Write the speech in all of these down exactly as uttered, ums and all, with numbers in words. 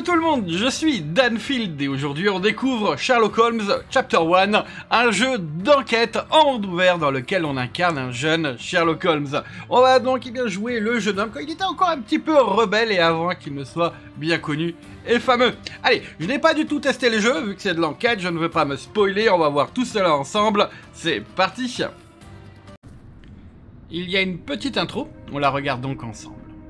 tout le monde, je suis Danfield et aujourd'hui on découvre Sherlock Holmes Chapter un, un jeu d'enquête en monde ouvert dans lequel on incarne un jeune Sherlock Holmes. On va donc eh bien jouer le jeune homme quand il était encore un petit peu rebelle et avant qu'il ne soit bien connu et fameux. Allez, je n'ai pas du tout testé les jeux, vu que c'est de l'enquête, je ne veux pas me spoiler, on va voir tout cela ensemble. C'est parti. Il y a une petite intro, on la regarde donc ensemble.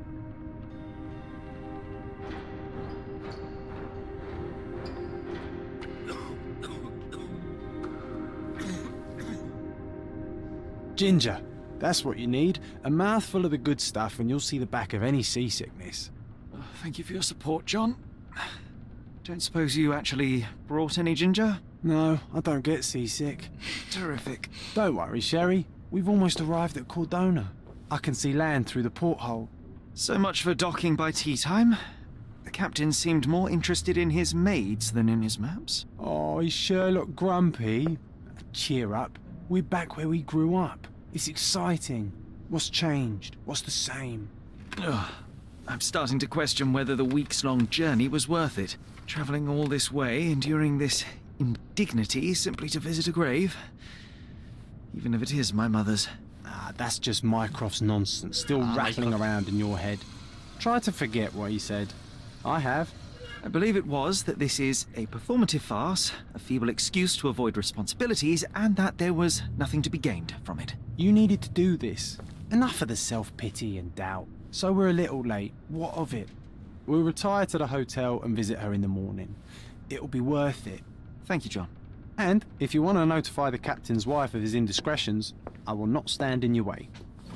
Ginger, that's what you need. A mouthful of the good stuff and you'll see the back of any seasickness. Oh, thank you for your support, John. Don't suppose you actually brought any ginger? No, I don't get seasick. Terrific. Don't worry, Sherry. We've almost arrived at Cordona. I can see land through the porthole. So much for docking by tea time. The captain seemed more interested in his maids than in his maps. Oh, is Sherlock grumpy? Cheer up. We're back where we grew up. It's exciting. What's changed? What's the same? Ugh. I'm starting to question whether the weeks-long journey was worth it. Travelling all this way, enduring this indignity simply to visit a grave. Even if it is my mother's. Ah, that's just Mycroft's nonsense, still ah, rattling Mycroft. around in your head. Try to forget what he said. I have. I believe it was that this is a performative farce, a feeble excuse to avoid responsibilities, and that there was nothing to be gained from it. You needed to do this. Enough of the self-pity and doubt. So we're a little late. What of it? We'll retire to the hotel and visit her in the morning. It'll be worth it. Thank you, John. And if you want to notify the captain's wife of his indiscretions, I will not stand in your way.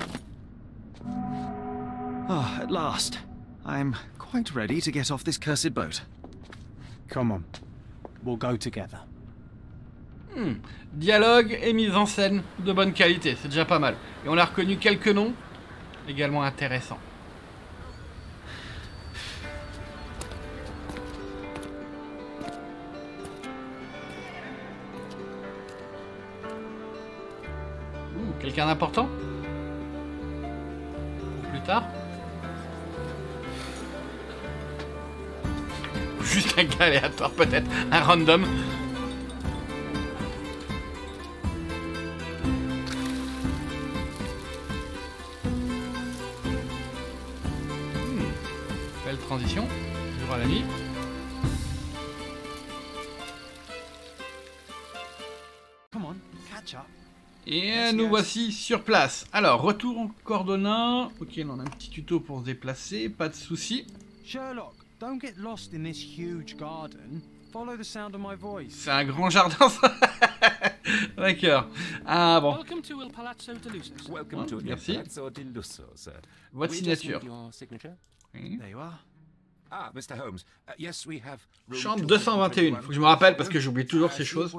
Ah, oh, at last. I'm quite ready to get off this cursed boat. Come on. We'll go together. Hmm. Dialogue et mise en scène de bonne qualité, c'est déjà pas mal. Et on a reconnu quelques noms également intéressants. Quelqu'un d'important? Plus tard? Juste un gars aléatoire peut-être, un random. Hmm. Belle transition, toujours à la nuit. Come on, catch up. Et nous voici sur place. Alors, retour en Cordona. Ok, on a un petit tuto pour se déplacer, pas de soucis. Sherlock, don't get lost in this huge garden. Follow the sound of my voice. C'est un grand jardin, ça. D'accord. Ah bon. Welcome to Il Palazzo di Lusso. Welcome to Il Palazzo di Lusso, sir. Votre signature. Oui. There you are. Ah, Mister Holmes. Uh, yes, we have. Chambre deux cent vingt et un. Faut que je me rappelle parce que j'oublie toujours ces choses.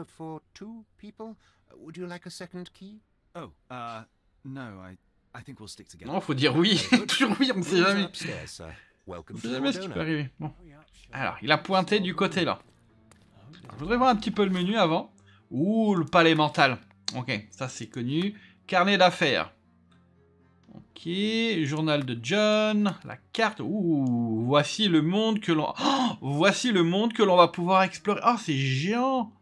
Would you like a second key? Oh, uh, no, I, I think we'll stick together. Non, faut dire oui. Toujours oui, on sait jamais. On sait jamais ce qui peut arriver. Bon. Alors, il a pointé du côté là. Alors, je voudrais voir un petit peu le menu avant. Ouh, le palais mental. Ok, ça c'est connu. Carnet d'affaires. Ok, journal de John. La carte. Ouh, voici le monde que l'on. Oh, voici le monde que l'on va pouvoir explorer. Oh, c'est géant.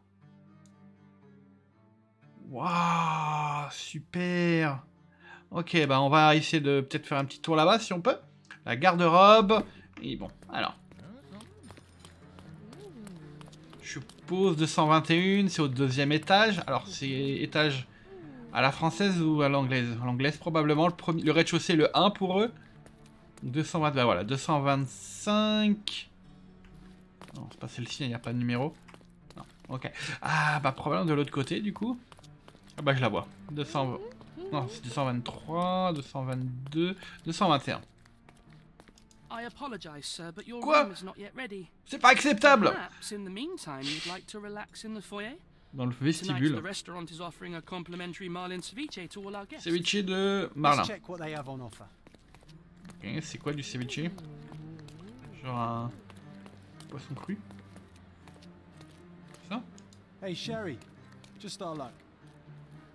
Waouh, super. Ok, bah on va essayer de peut-être faire un petit tour là-bas si on peut. La garde-robe. Et bon, alors. Je pose deux cent vingt et un, c'est au deuxième étage. Alors, c'est étage à la française ou à l'anglaise? À l'anglaise probablement. Le, premier, le rez-de-chaussée, le un pour eux. deux cent vingt, bah voilà, deux cent vingt-cinq. Non, c'est pas celle-ci, il n'y a pas de numéro. Non, ok. Ah, bah probablement de l'autre côté du coup. Ah bah je la vois. deux cents... Non, c'est deux cent vingt-trois, deux cent vingt-deux, deux cent vingt et un. Quoi? C'est pas acceptable! Dans le vestibule. Ceviche de Marlin. Ok, c'est quoi du ceviche? Genre un poisson cru? Ça? Hey Sherry, just our luck.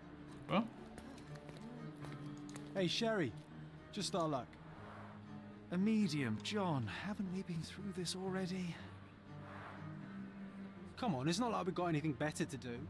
Quoi? Hey Sherry, just our luck. A medium, John. Haven't we been through this already? Come on, it's not like we've got anything better to do.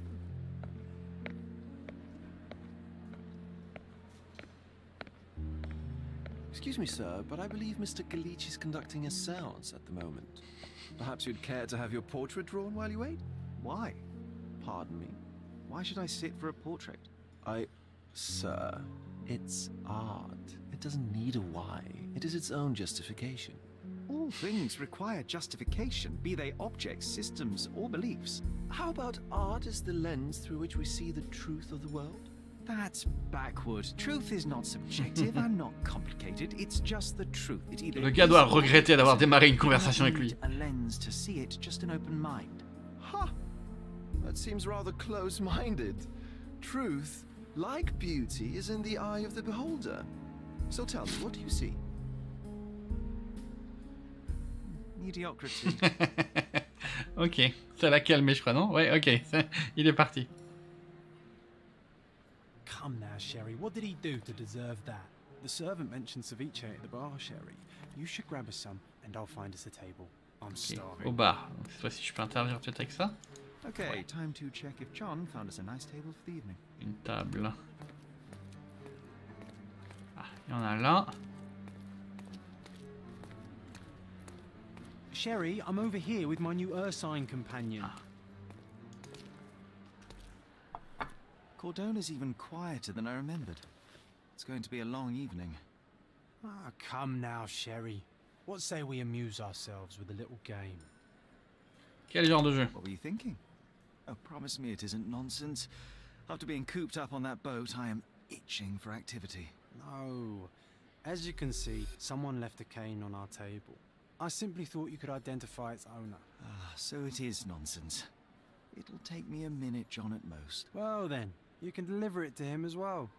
Excuse me, sir, but I believe Mister Galich is conducting a séance at the moment. Perhaps you'd care to have your portrait drawn while you wait? Why? Pardon me? Why should I sit for a portrait? I... Sir, it's art. It doesn't need a why. It is its own justification. All things require justification, be they objects, systems, or beliefs. How about art as the lens through which we see the truth of the world? That's backward. Truth is not subjective and not complicated. It's just the truth. It either Le gars doit regretter d'avoir démarré une conversation avec lui. A lens to see it, just an open mind. Ha! That seems rather close-minded. Truth, like beauty, is in the eye of the beholder. So tell me, what do you see? Mediocrity. Ok, ça l'a calmé, je crois, non? Ouais, ok, il est parti. Come now, Sherry. What did he do to deserve that? The servant mentioned ceviche at the bar, Sherry. You should grab us some, and I'll find us a table. I'm Okay. starving. Au bar. Donc cette fois-ci, je peux interagir peut-être avec ça. Okay, Ouais. time to check if John found us a nice table for the evening. Une table. Ah, il y en a là. Sherry, I'm over here with my new Ursine companion. Ah. Cordona's even quieter than I remembered. It's going to be a long evening. Ah, come now, Sherry. What say we amuse ourselves with a little game? Quel genre de jeu? What were you thinking? Oh, promise me it isn't nonsense. After being cooped up on that boat, I am itching for activity. No. As you can see, someone left a cane on our table. I simply thought you could identify its owner. Ah, so it is nonsense. It'll take me a minute, John, at most. Well then, you can deliver it to him as well.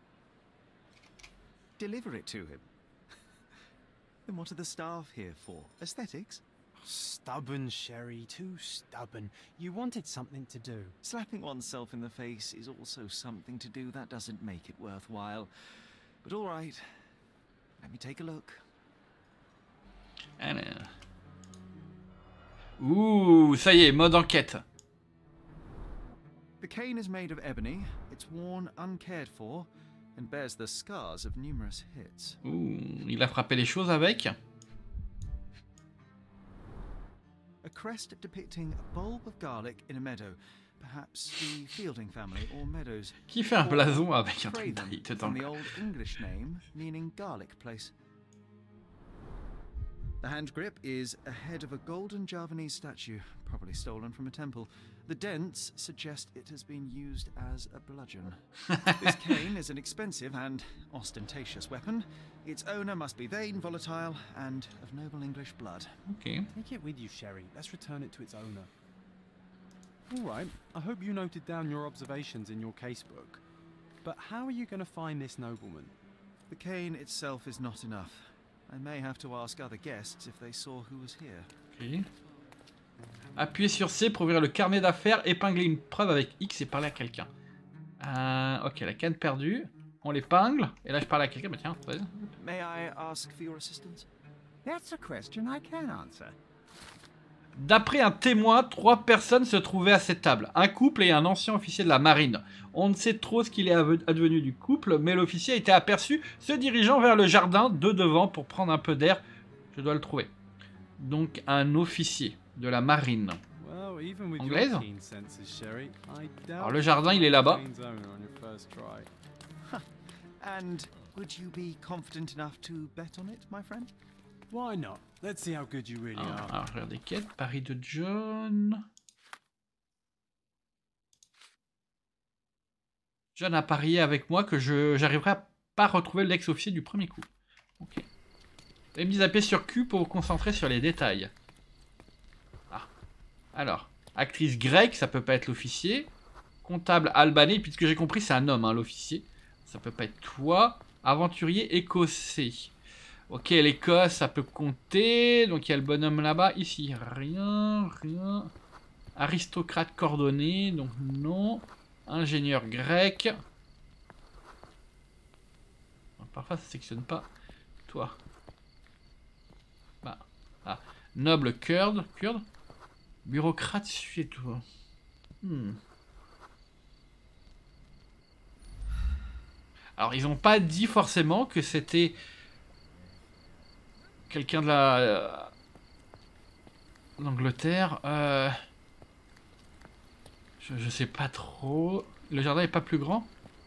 Deliver it to him. Then what are the staff here for? Aesthetics? Stubborn, Sherry, too stubborn. You wanted something to do. Slapping oneself in the face is also something to do. That doesn't make it worthwhile. But all right, let me take a look. Alors. Ouh, ça y est, mode enquête. The cane is made of ebony. It's worn uncared for and bears the scars of numerous hits. Ouh, il a frappé les choses avec. A crest depicting a bulb of garlic in a meadow. Perhaps the Fielding family or Meadows. Qui fait un blason avec un truc Craven, d'ail from the dedans? old English name meaning garlic place. The hand grip is a head of a golden Javanese statue, probably stolen from a temple. The dents suggest it has been used as a bludgeon. This cane is an expensive and ostentatious weapon. Its owner must be vain, volatile, and of noble English blood. Ok. Take it with you, Sherry. Let's return it to its owner. All right, I hope you noted down your observations in your casebook. But how are you going to find this nobleman? The cane itself is not enough. I may have to ask other guests if they saw who was here. Ok. Appuyez sur C pour ouvrir le carnet d'affaires, épingler une preuve avec X et parler à quelqu'un. Euh, ok, la canne perdue. On l'épingle. Et là, je parle à quelqu'un. Bah tiens, vas-y. May I ask for your assistance? That's a question I can answer. D'après un témoin, trois personnes se trouvaient à cette table. Un couple et un ancien officier de la marine. On ne sait trop ce qu'il est advenu du couple, mais l'officier a été aperçu se dirigeant vers le jardin de devant pour prendre un peu d'air. Je dois le trouver. Donc un officier de la marine. Well, even with Anglaise? your keen senses, Sherry, I doubt Alors le jardin, il est là-bas. Kane's owner on your first try. And would you be confident enough to bet on it, my friend? Why not? Let's see how good you really Alors, are. alors je regarde les quêtes. Paris de John. John a parié avec moi que je j'arriverai à pas retrouver l'ex-officier du premier coup. Ok. Et me zapper sur Q pour vous concentrer sur les détails. Ah. Alors, actrice grecque, ça peut pas être l'officier. Comptable albanais, puisque j'ai compris, c'est un homme, hein, l'officier. Ça peut pas être toi. Aventurier écossais. Ok, l'Écosse, ça peut compter. Donc il y a le bonhomme là-bas. Ici, rien, rien. Aristocrate coordonné, donc non. Ingénieur grec. Parfois ça sectionne pas. Toi. Ah, noble kurde, kurde, bureaucrate suédois. Hmm. Alors, ils n'ont pas dit forcément que c'était quelqu'un de la euh, l'Angleterre. Euh... Je, je sais pas trop. Le jardin est pas plus grand?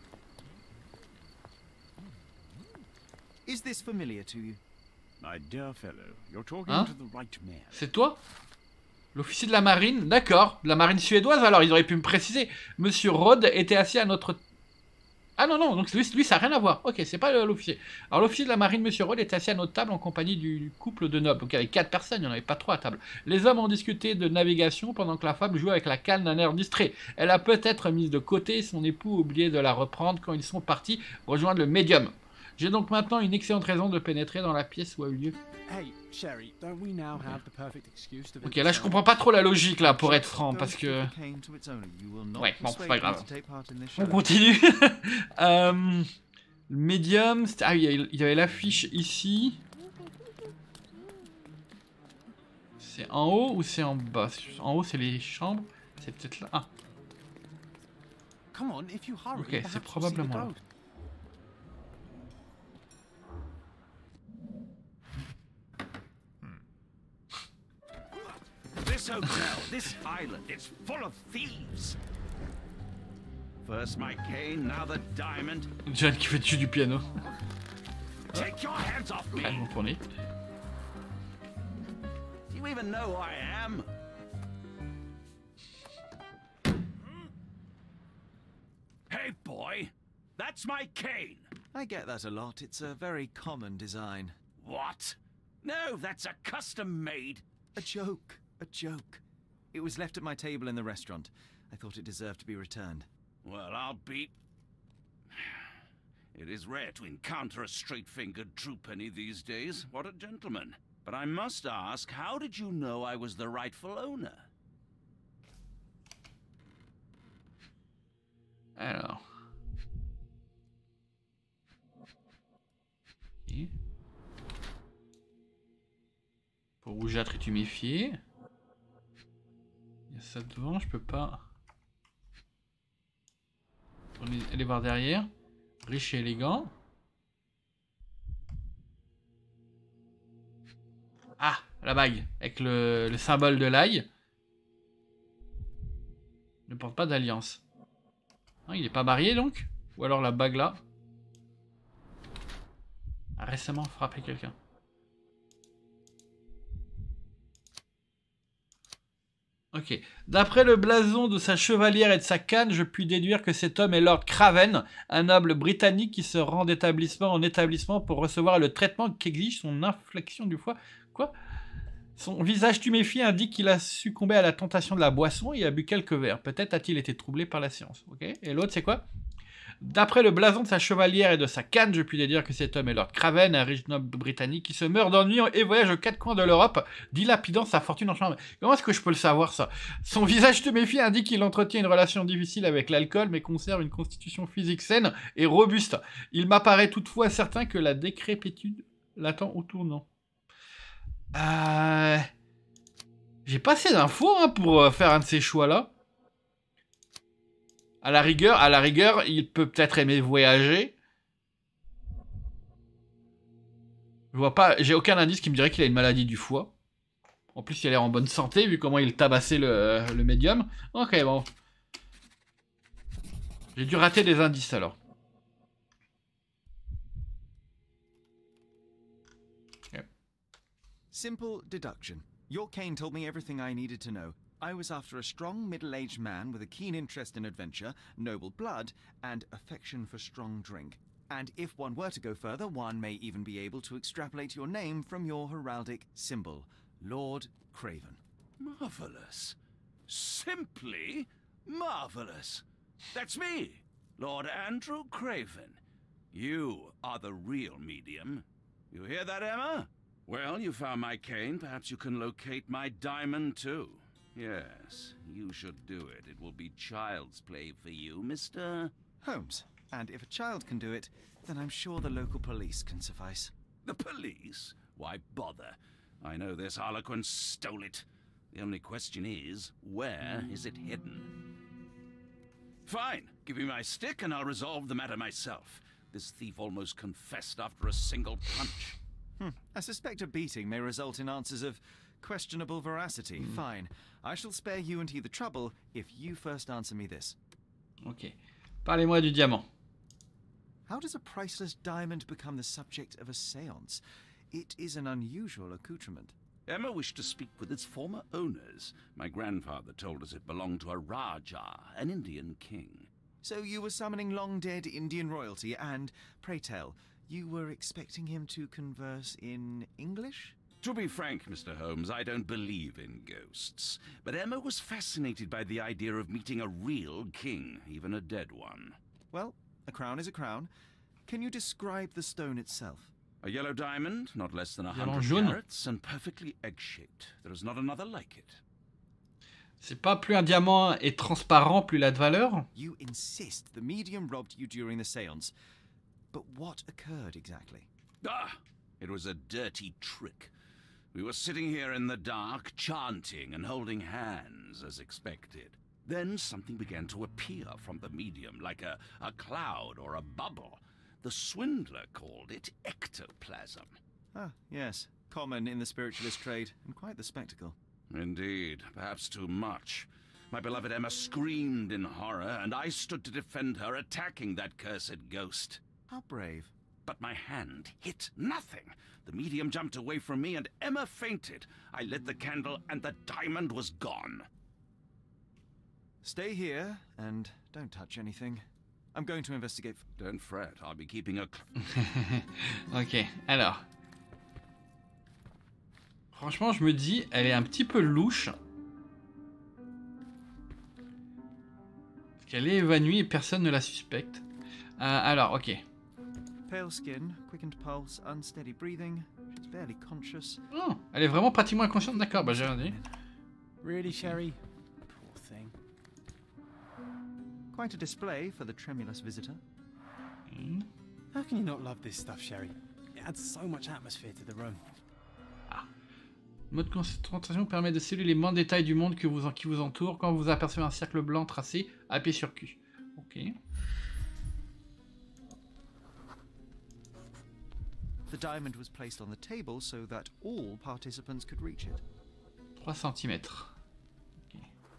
Is this familiar to you? My dear fellow, you're talking Hein? to the right man. C'est toi? L'officier de la marine? D'accord. De la marine suédoise, alors ils auraient pu me préciser. Monsieur Rhodes était assis à notre... Ah non, non, donc lui, lui ça n'a rien à voir. Ok, c'est pas l'officier. Alors l'officier de la marine, Monsieur Rhodes, était assis à notre table en compagnie du couple de nobles. Donc il y avait quatre personnes, il n'y en avait pas trois à table. Les hommes ont discuté de navigation pendant que la femme jouait avec la canne d'un air distrait. Elle a peut-être mise de côté, son époux a oublié de la reprendre quand ils sont partis rejoindre le médium. J'ai donc maintenant une excellente raison de pénétrer dans la pièce où a eu lieu. Hey, Sherry, don't we now have the perfect excuse to Ok, là je comprends pas trop la logique là, pour être franc, parce que... Ouais, bon, c'est pas grave. On continue. euh, le médium... Ah, il y avait l'affiche ici. C'est en haut ou c'est en bas? En haut c'est les chambres. C'est peut-être là. Ah. Ok, c'est probablement là. This hotel, this island, it's full of thieves. First my cane, now the diamond. John qui fait dessus du piano. Take your hands off me. Allez, on tourne. Do you even know who I am? Hey boy, that's my cane. I get that a lot. It's a very common design. What? No, that's a custom-made. A joke. A joke. It was left at my table in the restaurant. I thought it deserved to be returned. Well, I'll be... It is rare to encounter a straight-fingered true penny these days. What a gentleman. But I must ask, how did you know I was the rightful owner? Alors... Okay. Pour rougeâtre et tuméfié. Il y a ça devant, je peux pas. On est aller voir derrière. Riche et élégant. Ah, la bague avec le, le symbole de l'ail. Ne porte pas d'alliance. Ah, il n'est pas marié donc? Ou alors la bague là a récemment frappé quelqu'un. Ok. D'après le blason de sa chevalière et de sa canne, je puis déduire que cet homme est Lord Craven, un noble britannique qui se rend d'établissement en établissement pour recevoir le traitement qu'exige son inflexion du foie. Quoi? Son visage tuméfié indique qu'il a succombé à la tentation de la boisson et a bu quelques verres. Peut-être a-t-il été troublé par la science. Ok. Et l'autre, c'est quoi? D'après le blason de sa chevalière et de sa canne, je puis dire que cet homme est Lord Craven, un riche noble britannique qui se meurt d'ennui et voyage aux quatre coins de l'Europe, dilapidant sa fortune en chambre. Comment est-ce que je peux le savoir, ça? Son visage tuméfié indique qu'il entretient une relation difficile avec l'alcool, mais conserve une constitution physique saine et robuste. Il m'apparaît toutefois certain que la décrépitude l'attend au tournant. Euh... J'ai pas assez d'infos hein, pour faire un de ces choix-là. À la rigueur, à la rigueur, il peut peut-être aimer voyager. Je vois pas, j'ai aucun indice qui me dirait qu'il a une maladie du foie. En plus, il a l'air en bonne santé vu comment il tabassait le, le médium. Ok, bon. J'ai dû rater des indices alors. Okay. Simple deduction. Your cane told me everything I needed to know. I was after a strong, middle-aged man with a keen interest in adventure, noble blood, and affection for strong drink. And if one were to go further, one may even be able to extrapolate your name from your heraldic symbol, Lord Craven. Marvelous. Simply marvelous. That's me, Lord Andrew Craven. You are the real medium. You hear that, Emma? Well, you found my cane. Perhaps you can locate my diamond, too. Yes, you should do it. It will be child's play for you, Mister Holmes. And if a child can do it, then I'm sure the local police can suffice. The police? Why bother? I know this Harlequin stole it. The only question is, where is it hidden? Fine, give me my stick and I'll resolve the matter myself. This thief almost confessed after a single punch. Hmm. I suspect a beating may result in answers of questionable veracity. Mm. Fine. I shall spare you and he the trouble if you first answer me this. Ok. Parlez-moi du diamant. How does a priceless diamond become the subject of a séance? It is an unusual accoutrement. Emma wished to speak with its former owners. My grandfather told us it belonged to a Rajah, an Indian king. So you were summoning long-dead Indian royalty and, pray tell, you were expecting him to converse in English? To be frank, Mister Holmes, I don't believe in ghosts. But Emma was fascinated by the idea of meeting a real king, even a dead one. Well, a crown is a crown. Can you describe the stone itself? A yellow diamond, not less than a Diamant hundred jaune. carats, and perfectly egg-shaped. There is not another like it. C'est pas plus un diamant est transparent, plus il a de valeur? You insist the medium robbed you during the séance. But what occurred exactly? Ah! It was a dirty trick. We were sitting here in the dark, chanting and holding hands, as expected. Then something began to appear from the medium, like a, a cloud or a bubble. The swindler called it ectoplasm. Ah, yes. Common in the spiritualist trade, and quite the spectacle. Indeed, perhaps too much. My beloved Emma screamed in horror, and I stood to defend her, attacking that cursed ghost. How brave. But my hand hit nothing. The medium jumped away from me, and Emma fainted. I lit the candle, and the diamond was gone. Stay here, and don't touch anything. I'm going to investigate. Don't fret, I'll be keeping a... Ok, alors. Franchement, je me dis, elle est un petit peu louche. Parce qu'elle est évanouie et personne ne la suspecte. Euh, alors, ok. Pale skin, quickened pulse, unsteady breathing. She's barely conscious. Oh, elle est vraiment pratiquement inconsciente, d'accord, bah j'ai rien dit. Really, Sherry? Poor thing. Quite a display for the tremulous visitor. Hmm. How can you not love this stuff, Sherry? It adds so much atmosphere to the room. Le mode concentration permet de sceller les moindres détails du monde que vous, qui vous entoure quand vous apercevez un cercle blanc tracé à pied sur cul. Ok. The diamond was placed on the table so that all participants could reach it. trois centimètres. Okay.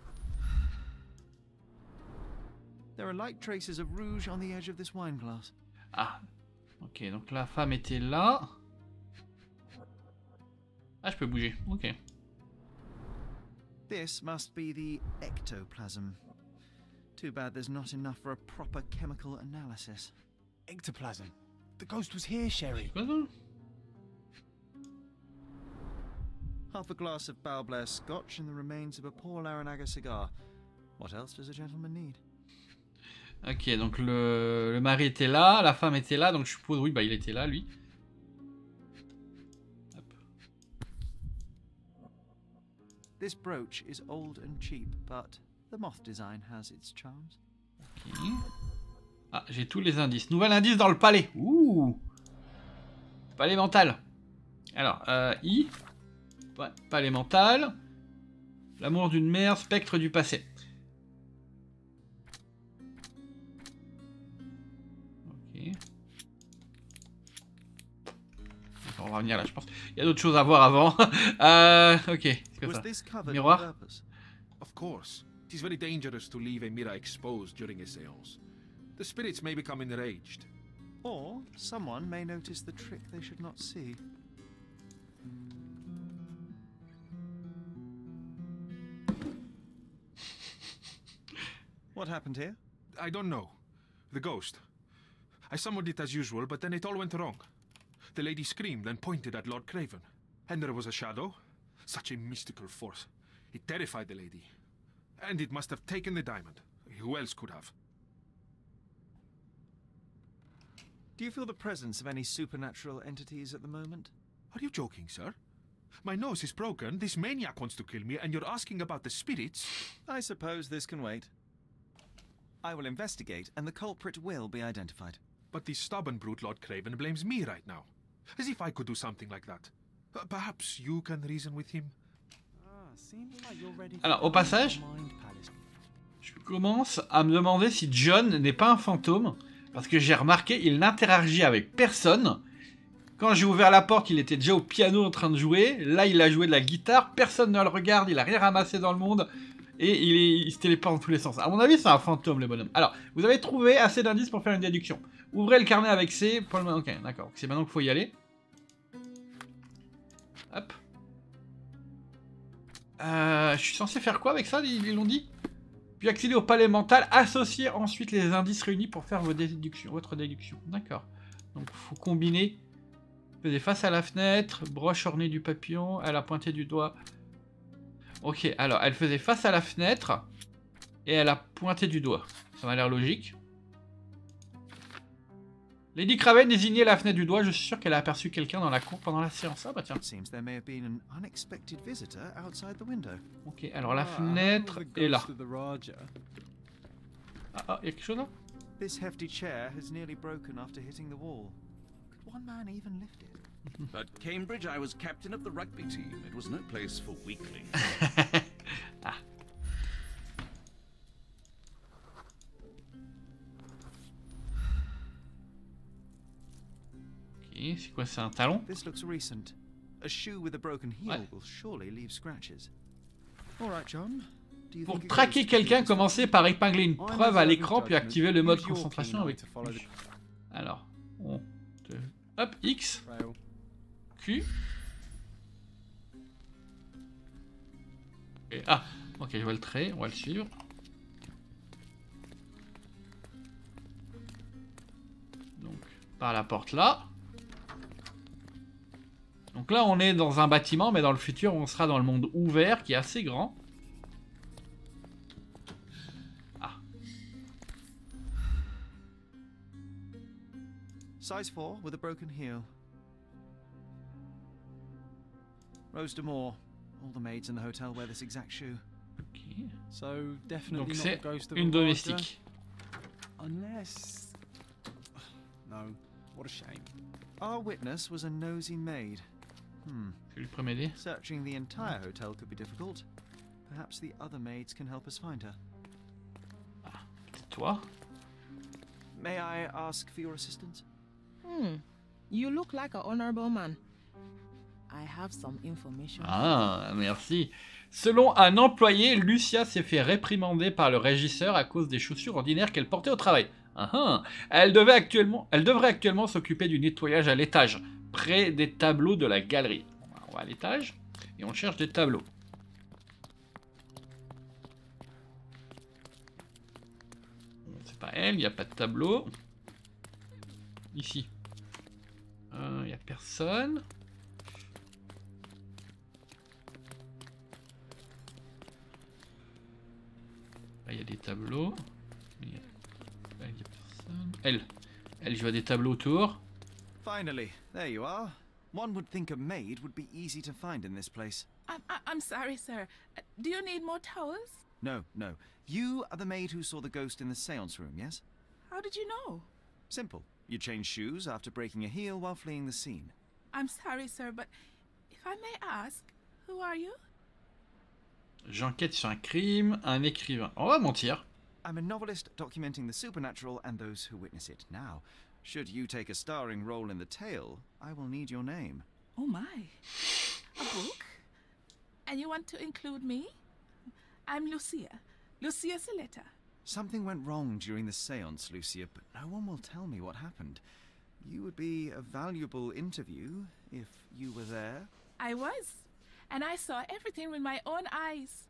There are light traces of rouge on the edge of this wine glass. Ah. Ok, donc la femme était là. Ah, je peux bouger. Ok. This must be the ectoplasm. Too bad there's not enough for a proper chemical analysis. Ectoplasm. The ghost was here, Sherry. Quoi ça? Half a glass of Balblair scotch and the remains of a Paul Aranaga cigar. What else does a gentleman need? Ok, donc le, le mari était là, la femme était là, donc je suppose, oui, bah il était là, lui. Hop. This brooch is old and cheap, but the moth design has its charms. Ok. Ah, j'ai tous les indices. Nouvel indice dans le palais. Ouh. Palais mental. Alors, euh, I. Ouais, palais mental. L'amour d'une mère, spectre du passé. Ok. On va revenir là, je pense. Il y a d'autres choses à voir avant. euh, ok. C'est quoi ça? Miroir. Of course. It is very dangerous to leave a mirror exposed during a séance. The spirits may become enraged. Or someone may notice the trick they should not see. What happened here? I don't know. The ghost. I summoned it as usual, but then it all went wrong. The lady screamed and pointed at Lord Craven. And there was a shadow. Such a mystical force. It terrified the lady. And it must have taken the diamond. Who else could have? Do you feel the presence of any supernatural entities at the moment? Are you joking, sir? My nose is broken, this maniac wants to kill me, and you're asking about the spirits? I suppose this can wait. I will investigate, and the culprit will be identified. But this stubborn brute Lord Craven blames me right now. As if I could do something like that. Uh, perhaps you can reason with him. Alors, au passage, je commence à me demander si John n'est pas un fantôme, parce que j'ai remarqué, il n'interagit avec personne. Quand j'ai ouvert la porte, il était déjà au piano en train de jouer. Là, il a joué de la guitare, personne ne le regarde, il a rien ramassé dans le monde, et il, est, il se téléporte dans tous les sens. À mon avis, c'est un fantôme, le bonhomme. Alors, vous avez trouvé assez d'indices pour faire une déduction. Ouvrez le carnet avec C. Pour le... Ok, d'accord. C'est maintenant qu'il faut y aller. Hop. Euh, je suis censé faire quoi avec ça, ils l'ont dit? Puis accéder au palais mental, associer ensuite les indices réunis pour faire vos déductions, votre déduction. D'accord. Donc il faut combiner. Faisait face à la fenêtre, broche ornée du papillon, elle a pointé du doigt. Ok, alors elle faisait face à la fenêtre et elle a pointé du doigt. Ça m'a l'air logique. Lady Craven désignait la fenêtre du doigt, je suis sûr qu'elle a aperçu quelqu'un dans la cour pendant la séance. Ah bah tiens. Ok, alors la fenêtre est là. Ah, ah, il y a quelque chose là? This hefty chair has nearly broken after hitting the wall. Could one man even lift it? At Cambridge, I was captain of the rugby team. It was no place for weaklings. Ah. Ok, c'est quoi, c'est un talon? This looks recent. A shoe with a broken heel Ouais. will surely leave scratches. All right, John. Do you Pour think a traquer ghost quelqu'un, could be commencez par épingler une preuve à l'écran, puis activer le mode Use your concentration keynote avec... to follow the- Alors, on... te- Hop, X, Trail. Q... Et... Ah, ok, je vois le trait, on va le suivre. Donc, par la porte là. Donc là, on est dans un bâtiment, mais dans le futur, on sera dans le monde ouvert, qui est assez grand. Ah. Size four with a broken heel. Rose D'Amour. All the maids in the hotel wear this exact shoe. Ok. So definitely Donc not c'est the ghost of une a domestique. Roger, unless. No, what a shame. Our witness was a nosy maid. Hmm. Je lui promets d'aider. Searching the entire hotel could be difficult. Perhaps the other maids can help us find her. C'est toi. May I ask for your assistance? Hmm. You look like an honorable man. I have some information. Ah, merci. Selon un employé, Lucia s'est fait réprimander par le régisseur à cause des chaussures ordinaires qu'elle portait au travail. Ah, ah. Elle, devait actuellement, elle devrait actuellement s'occuper du nettoyage à l'étage, près des tableaux de la galerie. On va à l'étage et on cherche des tableaux. C'est pas elle, il n'y a pas de tableau. Ici. Il n'y a personne. Là, il y a des tableaux. Il y a... Là, il y a personne. Elle. Elle, je vois des tableaux autour. Finally, there you are. One would think a maid would be easy to find in this place. I'm, I- I'm sorry, sir. Uh, Do you need more towels? No, no. You are the maid who saw the ghost in the seance room, yes? How did you know? Simple. You changed shoes after breaking a heel while fleeing the scene. I'm sorry, sir, but if I may ask, who are you? J'enquête sur un crime, un écrivain. On va mentir. I'm a novelist documenting the supernatural and those who witness it. Now, should you take a starring role in the tale, I will need your name. Oh my. A book? And you want to include me? I'm Lucia. Lucia Saletta. Something went wrong during the seance, Lucia, but no one will tell me what happened. You would be a valuable interview if you were there. I was. And I saw everything with my own eyes.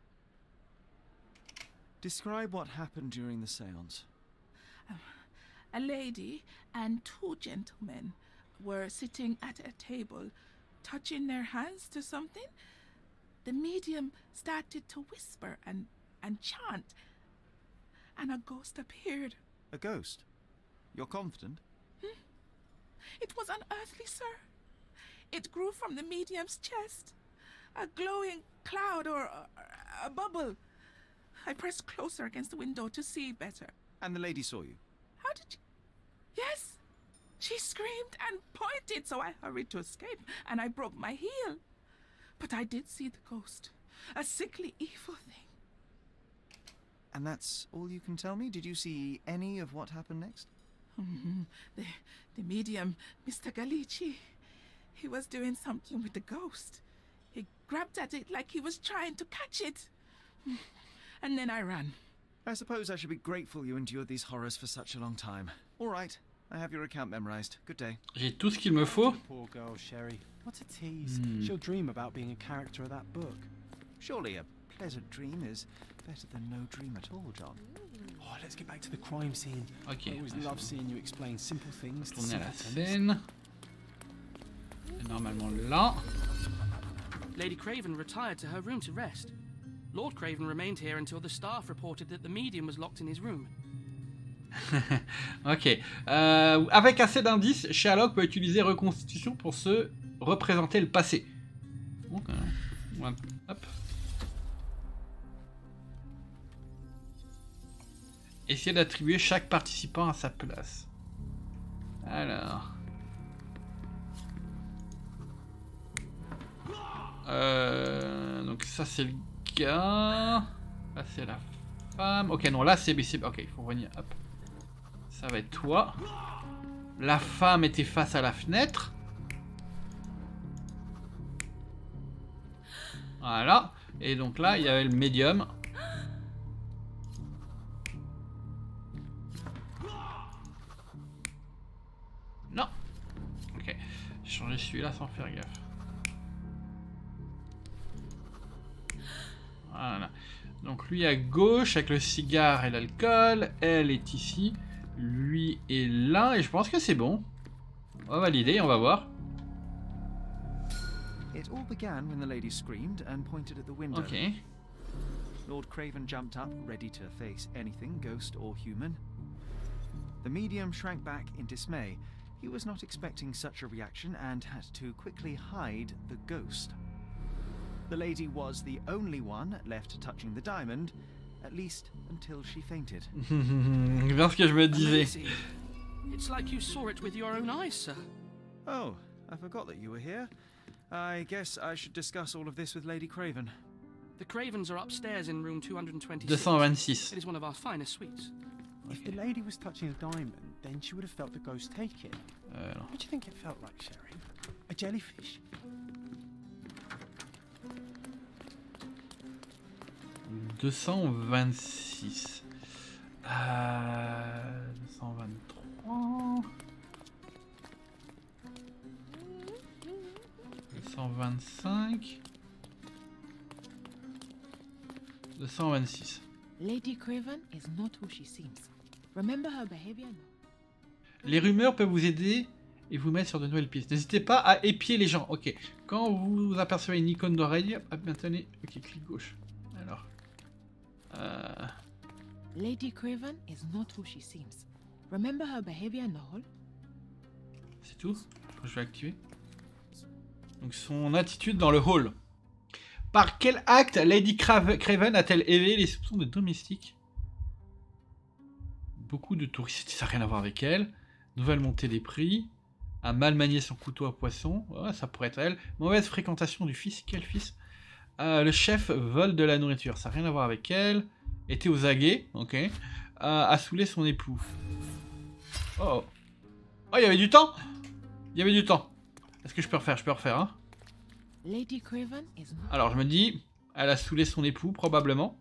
Describe what happened during the seance. A lady and two gentlemen were sitting at a table, touching their hands to something. The medium started to whisper and, and chant, and a ghost appeared. A ghost? You're confident? Hmm? It was unearthly, sir. It grew from the medium's chest. A glowing cloud or a, a bubble. I pressed closer against the window to see better. And the lady saw you? How did you... Yes, She screamed and pointed, so I hurried to escape, and I broke my heel. But I did see the ghost, a sickly, evil thing. And that's all you can tell me? Did you see any of what happened next? Mm-hmm. The, the medium, Mister Galici, he was doing something with the ghost. He grabbed at it like he was trying to catch it. And then I ran. I suppose I should be grateful you endured these horrors for such a long time. All right, I have your account memorized. Good day. J'ai tout ce qu'il me faut. Poor girl, Sherry. What a tease. Hmm. She'll dream about being a character of that book. Surely a pleasant dream is better than no dream at all, John. Oh, let's get back to the crime scene. Ok. I always love seeing you explain simple things to Tourner à la simpletons. scène. C'est normalement là. Lady Craven retired to her room to rest. Lord Craven remained here until the staff reported that the medium was locked in his room. Ok. Euh, avec assez d'indices, Sherlock peut utiliser reconstitution pour se représenter le passé. Donc, euh, hop. Essayez d'attribuer chaque participant à sa place. Alors. Euh, donc ça c'est le gars. Là c'est la femme. Ok, non, là c'est... Ok, il faut revenir. Hop. Ça va être toi. La femme était face à la fenêtre. Voilà. Et donc là, il y avait le médium. Non. Ok. J'ai changé celui-là sans faire gaffe. Voilà. Donc lui à gauche avec le cigare et l'alcool. Elle est ici. Lui est là. Et je pense que c'est bon. On va valider, on va voir. It all began when the lady screamed and pointed at the window. Ok. Lord Craven jumped up, ready to face anything, ghost or human. The medium shrank back in dismay. He was not expecting such a reaction and had to quickly hide the ghost. The lady was the only one left touching the diamond, at least until she fainted. Bien ce que je me disais. Amazing. It's like you saw it with your own eyes, sir. Oh, I forgot that you were here. I guess I should discuss all of this with Lady Craven. The Cravens are upstairs in room two twenty-six. deux cent vingt-six. It is one of our finest suites. If the lady was touching a diamond, then she would have felt the ghost take it. Euh, non. What do you think it felt like, Sherry? A jellyfish? deux cent vingt-six. Euh, deux cent vingt-trois. deux cent vingt-cinq. deux cent vingt-six. Lady Craven is not who she seems. Remember her behavior? Les rumeurs peuvent vous aider et vous mettre sur de nouvelles pistes. N'hésitez pas à épier les gens. Ok. Quand vous apercevez une icône d'oreille, hop, maintenez. Ok, clic gauche. Alors. Euh... Lady Craven is not who she seems. Remember her behavior in the hall? C'est tout. Je vais activer. Donc son attitude dans le hall. Par quel acte Lady Craven a-t-elle éveillé les soupçons de domestiques? Beaucoup de touristes, ça n'a rien à voir avec elle. Nouvelle montée des prix. A mal manié son couteau à poisson. Ouais, ça pourrait être elle. Mauvaise fréquentation du fils. Quel fils? euh, Le chef vole de la nourriture. Ça n'a rien à voir avec elle. Était aux aguets. Ok. Euh, a saoulé son époux. Oh. Oh, il y avait du temps. Il y avait du temps. Est-ce que je peux refaire? Je peux refaire, hein. Lady Craven is not... Alors je me dis, elle a saoulé son époux, probablement.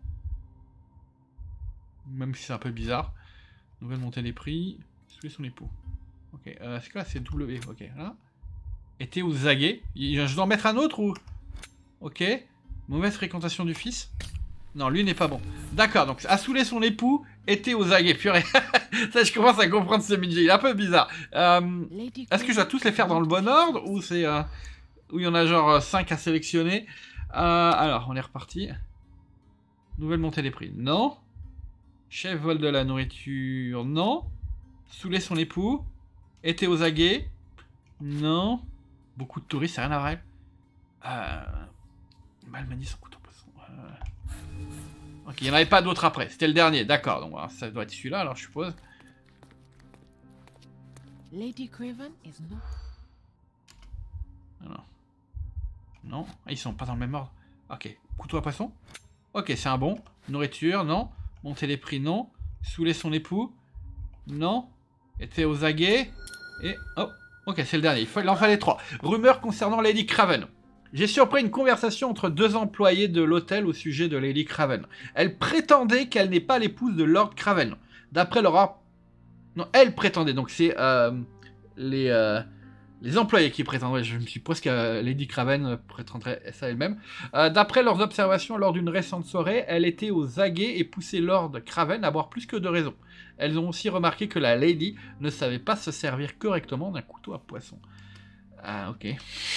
Même si c'est un peu bizarre. Nouvelle montée des prix. Saoulé son époux. Ok, euh, c'est quoi? C'est W, ok, là. Était aux aguets. Je dois en mettre un autre ou... Ok. Mauvaise fréquentation du fils. Non, lui n'est pas bon. D'accord, donc a saoulé son époux, était aux aguets. Purée. Ça, je commence à comprendre ce midget. Il est un peu bizarre. Euh, Est-ce que je dois tous les faire dans le bon ordre ou c'est... Euh... Où il y en a genre cinq à sélectionner. Euh, alors, on est reparti. Nouvelle montée des prix. Non. Chef vole de la nourriture. Non. Saouler son époux. Était aux aguets. Non. Beaucoup de touristes, ça n'a rien à voir. Euh... Mal manié son couteau poisson. Euh... Ok, il n'y en avait pas d'autres après. C'était le dernier, d'accord. Donc ça doit être celui-là, alors je suppose. Lady Craven is not. Alors. Non, ah, ils sont pas dans le même ordre. Ok, couteau à poisson. Ok, c'est un bon. Nourriture, non. Monter les prix, non. Saouler son époux, non. Était aux aguets. Et oh, ok, c'est le dernier. Il, faut... il en fallait trois. Rumeur concernant Lady Craven. J'ai surpris une conversation entre deux employés de l'hôtel au sujet de Lady Craven. Elle prétendait qu'elle n'est pas l'épouse de Lord Craven. D'après leur... Non, elle prétendait. Donc c'est euh, les, euh, les employés qui prétendraient. Je me suis presque euh, Lady Craven prétendrait ça elle-même. Euh, D'après leurs observations lors d'une récente soirée, elle était aux aguets et poussait Lord Craven à boire plus que de raison. Elles ont aussi remarqué que la Lady ne savait pas se servir correctement d'un couteau à poisson. Ah, ok.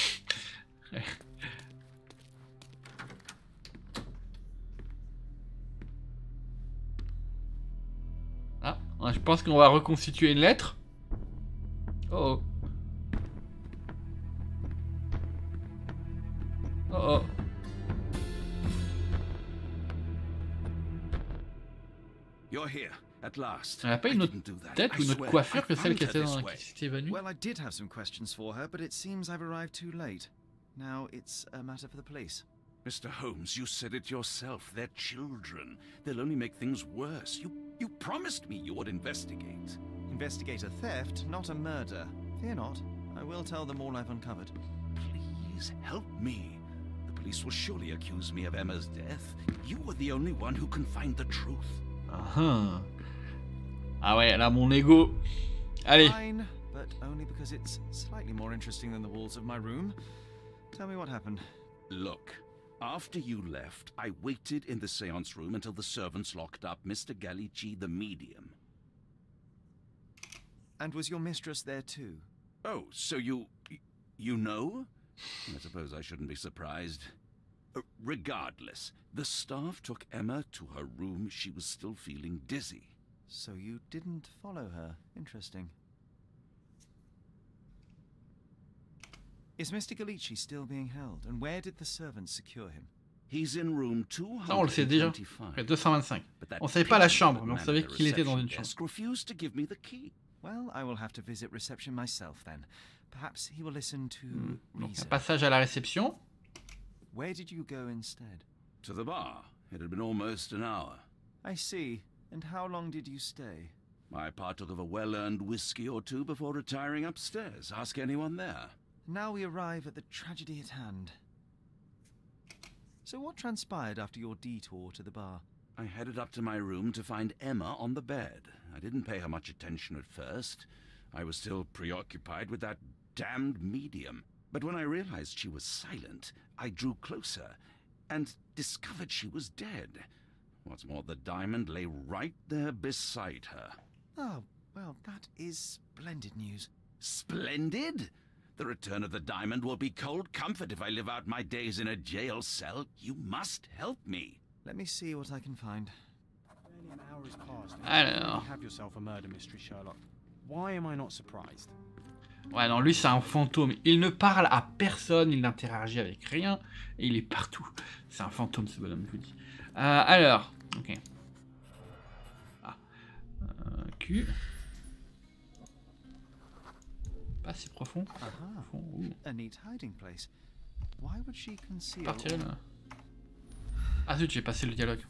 Ah, je pense qu'on va reconstituer une lettre. Oh oh. Oh oh. You're here at last. Elle n'a pas une autre tête ou une autre coiffure que celle qui était dans qui s'était venue. Well, I did have some questions for her, but it seems I've arrived too late. Now it's a matter for the police. Mister Holmes, you said it yourself. They're children. They'll only make things worse. You you promised me you would investigate. Investigate a theft, not a murder. Fear not. I will tell them all I've uncovered. Please help me. The police will surely accuse me of Emma's death. You were the only one who can find the truth. Uh-huh. Ah ouais, là mon ego. Allez. Fine, but only because it's slightly more interesting than the walls of my room. Tell me what happened. Look, after you left, I waited in the seance room until the servants locked up Mister Gallici, the medium. And was your mistress there too? Oh, so you... you know? I suppose I shouldn't be surprised. Uh, regardless, the staff took Emma to her room. She was still feeling dizzy. So you didn't follow her. Interesting. Is Mister Gallici still being held? And where did the servants secure him? He's in room two Ça, on le sait déjà. deux cent vingt-cinq. On savait pas la chambre, mais on savait qu'il était dans une chambre. Refused to give me the key. Well, I will have to visit reception myself then. Perhaps he will listen to Hmm. Donc, reason. un passage à la réception. Where did you go instead? To the bar. It had been almost an hour. I see. And how long did you stay? I partook of a well-earned whiskey or two before retiring upstairs. Ask anyone there. Now we arrive at the tragedy at hand. So what transpired after your detour to the bar? I headed up to my room to find Emma on the bed. I didn't pay her much attention at first. I was still preoccupied with that damned medium. But when I realized she was silent, I drew closer and discovered she was dead. What's more, the diamond lay right there beside her. Oh, well, that is splendid news. Splendid? The return of the diamond will be cold comfort if I live out my days in a jail cell. You must help me. Let me see what I can find. An hour has passed. Alors. You have yourself a murder mystery, Sherlock. Why am I not surprised? Ouais, non, lui c'est un fantôme. Il ne parle à personne, il n'interagit avec rien, et il est partout. C'est un fantôme ce bonhomme, je vous dis. Euh, alors, ok. Ah. Euh, Q. Pas si profond. Aha. profond. Ouh. A neat hiding place. Why would she conceal? Partir là. Ah zut, j'ai passé le dialogue.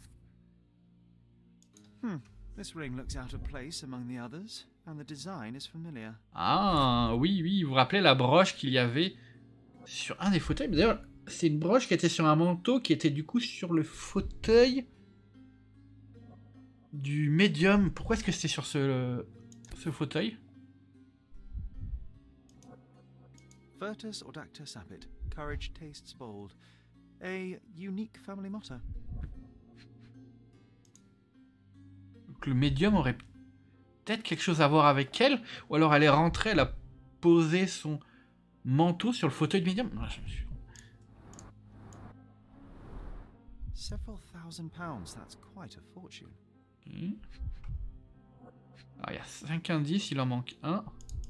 Hmm. This ring looks out of place among the others, and the design is familiar. Ah oui, oui, vous vous rappelez la broche qu'il y avait sur un des fauteuils. D'ailleurs, c'est une broche qui était sur un manteau qui était du coup sur le fauteuil du médium. Pourquoi est-ce que c'était sur ce, ce fauteuil? Virtus Audacta Sapit. Courage tastes bold. A unique family motto. Donc le médium aurait peut-être quelque chose à voir avec elle, ou alors elle est rentrée, elle a posé son manteau sur le fauteuil du médium. Non, je me suis... Several thousand pounds, that's quite a fortune. Okay. Alors, il y a cinq indices, il en manque un.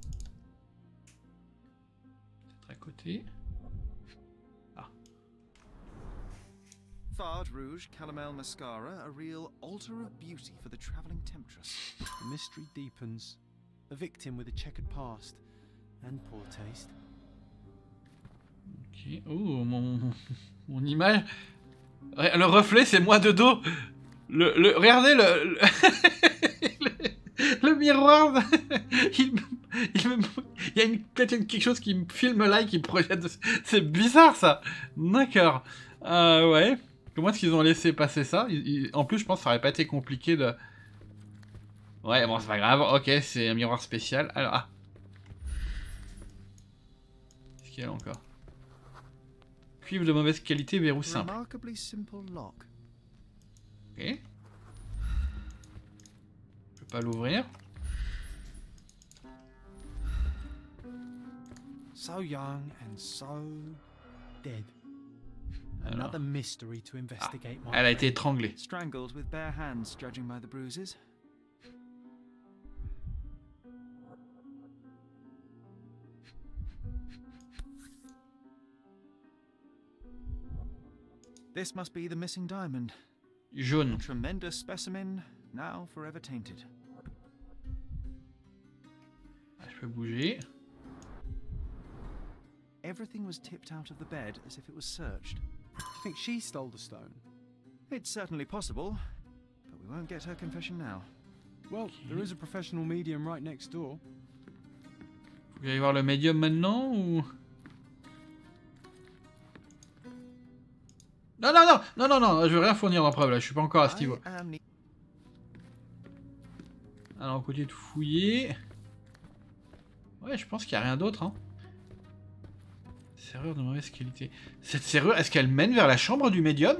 Peut-être à côté. Ah. Fard Rouge Calomel Mascara, a real altar of beauty for the travelling temptress. The mystery deepens. A victim with a checkered past and poor taste. Ok. Oh, mon, mon image. Le reflet, c'est moi de dos. Le, le, regardez le, le, le, le miroir. il, il, me, il y a une, peut-être quelque chose qui me filme là et qui me projette. C'est bizarre ça. D'accord. Euh, ouais. Comment est-ce qu'ils ont laissé passer ça? il, il, En plus, je pense que ça aurait pas été compliqué de. Ouais, bon, c'est pas grave. Ok, c'est un miroir spécial. Alors, ah. Qu'est-ce qu'il y a là encore? Cuivre de mauvaise qualité, verrou simple. Remarkably simple lock. Ok. Je peux pas l'ouvrir. So young and so dead. Alors. Another mystery to investigate. Ah, elle a été étranglée. Strangled with bare hands, judging by the bruises. This must be the missing diamond. Jaune. A tremendous specimen, now forever tainted. Ah, je peux bouger. Everything was tipped out of the bed as if it was searched. Do you think she stole the stone? It's certainly possible, but we won't get her confession now. Well, okay. There is a professional medium right next door. Faut que j'aille voir le médium maintenant ou... Non, non, non, non, non, non, je veux rien fournir en preuve là, je suis pas encore à ce niveau. Alors, on continue de fouiller. Ouais, je pense qu'il n'y a rien d'autre, hein. Serrure de mauvaise qualité. Cette serrure, est-ce qu'elle mène vers la chambre du médium?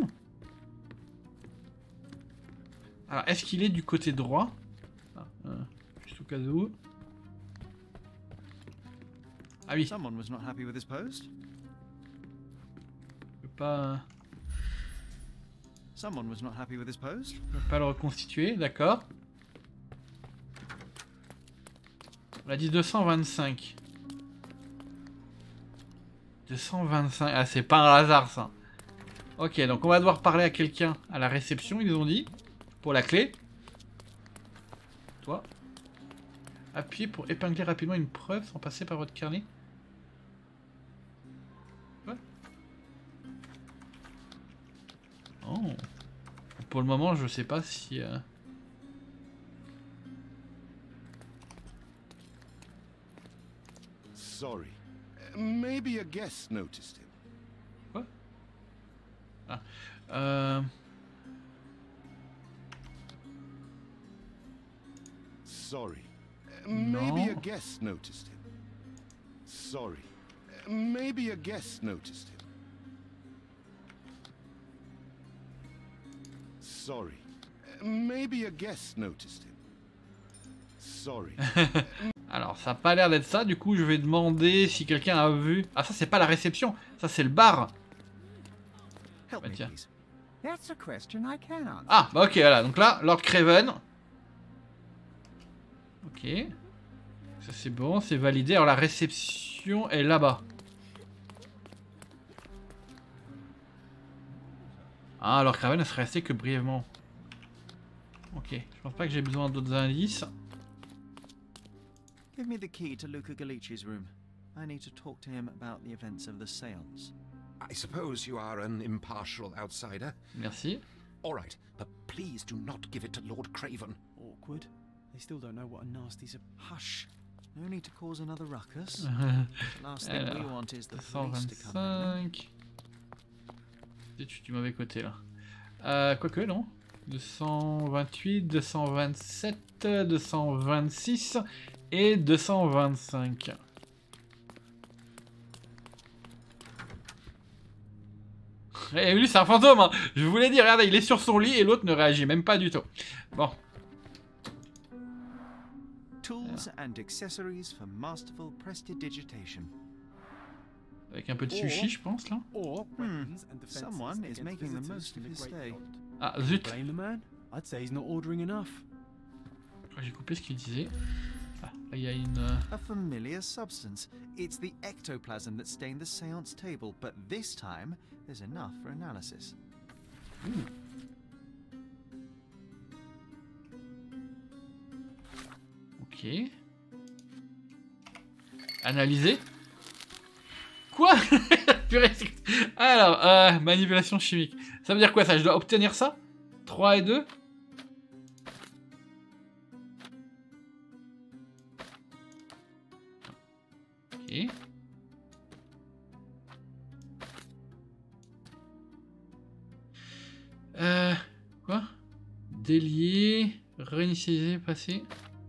Alors, est-ce qu'il est du côté droit? Ah, euh, juste au cas où. Ah oui. Someone was not happy with his post. Je peux pas... Someone was not happy with his post. Je peux pas le reconstituer, d'accord. On a dit deux cent vingt-cinq. deux cent vingt-cinq. Ah, c'est pas un hasard, ça. Ok, donc on va devoir parler à quelqu'un à la réception, ils ont dit. Pour la clé. Toi. Appuyez pour épingler rapidement une preuve sans passer par votre carnet. Ouais. Oh. Pour le moment, je sais pas si... Euh... Sorry. Maybe a guest noticed him. Quoi? Ah. Euh... Sorry. Maybe Non. a guest noticed him. Sorry. Maybe a guest noticed him. Sorry. Maybe a guest noticed him. Sorry. Alors, ça a pas l'air d'être ça. Du coup, je vais demander si quelqu'un a vu... Ah, ça, c'est pas la réception. Ça, c'est le bar. Help Bah, me, tiens. please. That's a question I can answer. Ah, bah ok, voilà. Donc là, Lord Craven. Ok. Ça, c'est bon. C'est validé. Alors, la réception est là-bas. Ah, Lord Craven ne serait resté que brièvement. Ok. Je pense pas que j'ai besoin d'autres indices. Give me the key to Luca Galici's room. I need to talk to him about the events of the séance. I suppose you are an impartial outsider. Merci. All right, but please do not give it to Lord Craven. Awkward. They still don't know what a nasty's a... Hush. No need to cause another ruckus. The last thing we Alors, want is the police to come in. deux cent vingt-cinq. Je suis du mauvais côté là. Euh, quoique non. deux cent vingt-huit, deux cent vingt-sept, deux cent vingt-six et deux cent vingt-cinq. Et lui c'est un fantôme hein. Je vous l'ai dit, regardez, il est sur son lit et l'autre ne réagit même pas du tout. Bon. Tools and accessories for masterful prestidigitation. Avec un peu de sushi, je pense, là. Or Hmm. weapons and defenses Someone is against making the visitors most in of the his Great stay. Loft. Ah, zut. Blame the man? I'd say he's not ordering enough. J'ai coupé ce qu'il disait. Ah, là, il y a une... euh, A familiar substance. It's the ectoplasm that stained the séance table, but this time there's enough for analysis. Ok. Analyser. Quoi? Purée, alors, euh, manipulation chimique. Ça veut dire quoi ça? Je dois obtenir ça? trois et deux? Ok. Euh... Quoi? Délier... Réinitialiser, passer...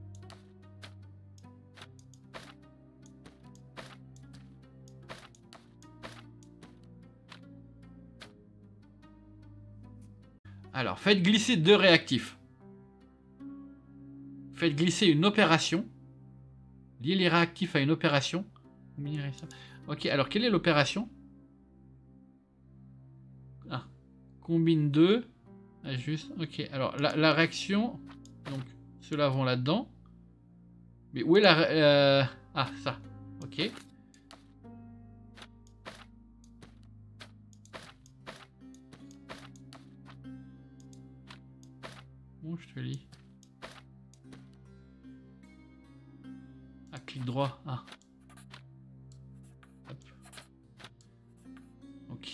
Alors, faites glisser deux réactifs. Faites glisser une opération. Liez les réactifs à une opération. Ok, alors quelle est l'opération? Ah, combine deux. Ah, juste, ok. Alors, la, la réaction... Donc, ceux-là vont là-dedans. Mais où est la... Euh... Ah, ça. Ok. Bon, je te lis. Ah, clic droit. Ah. Hop. Ok.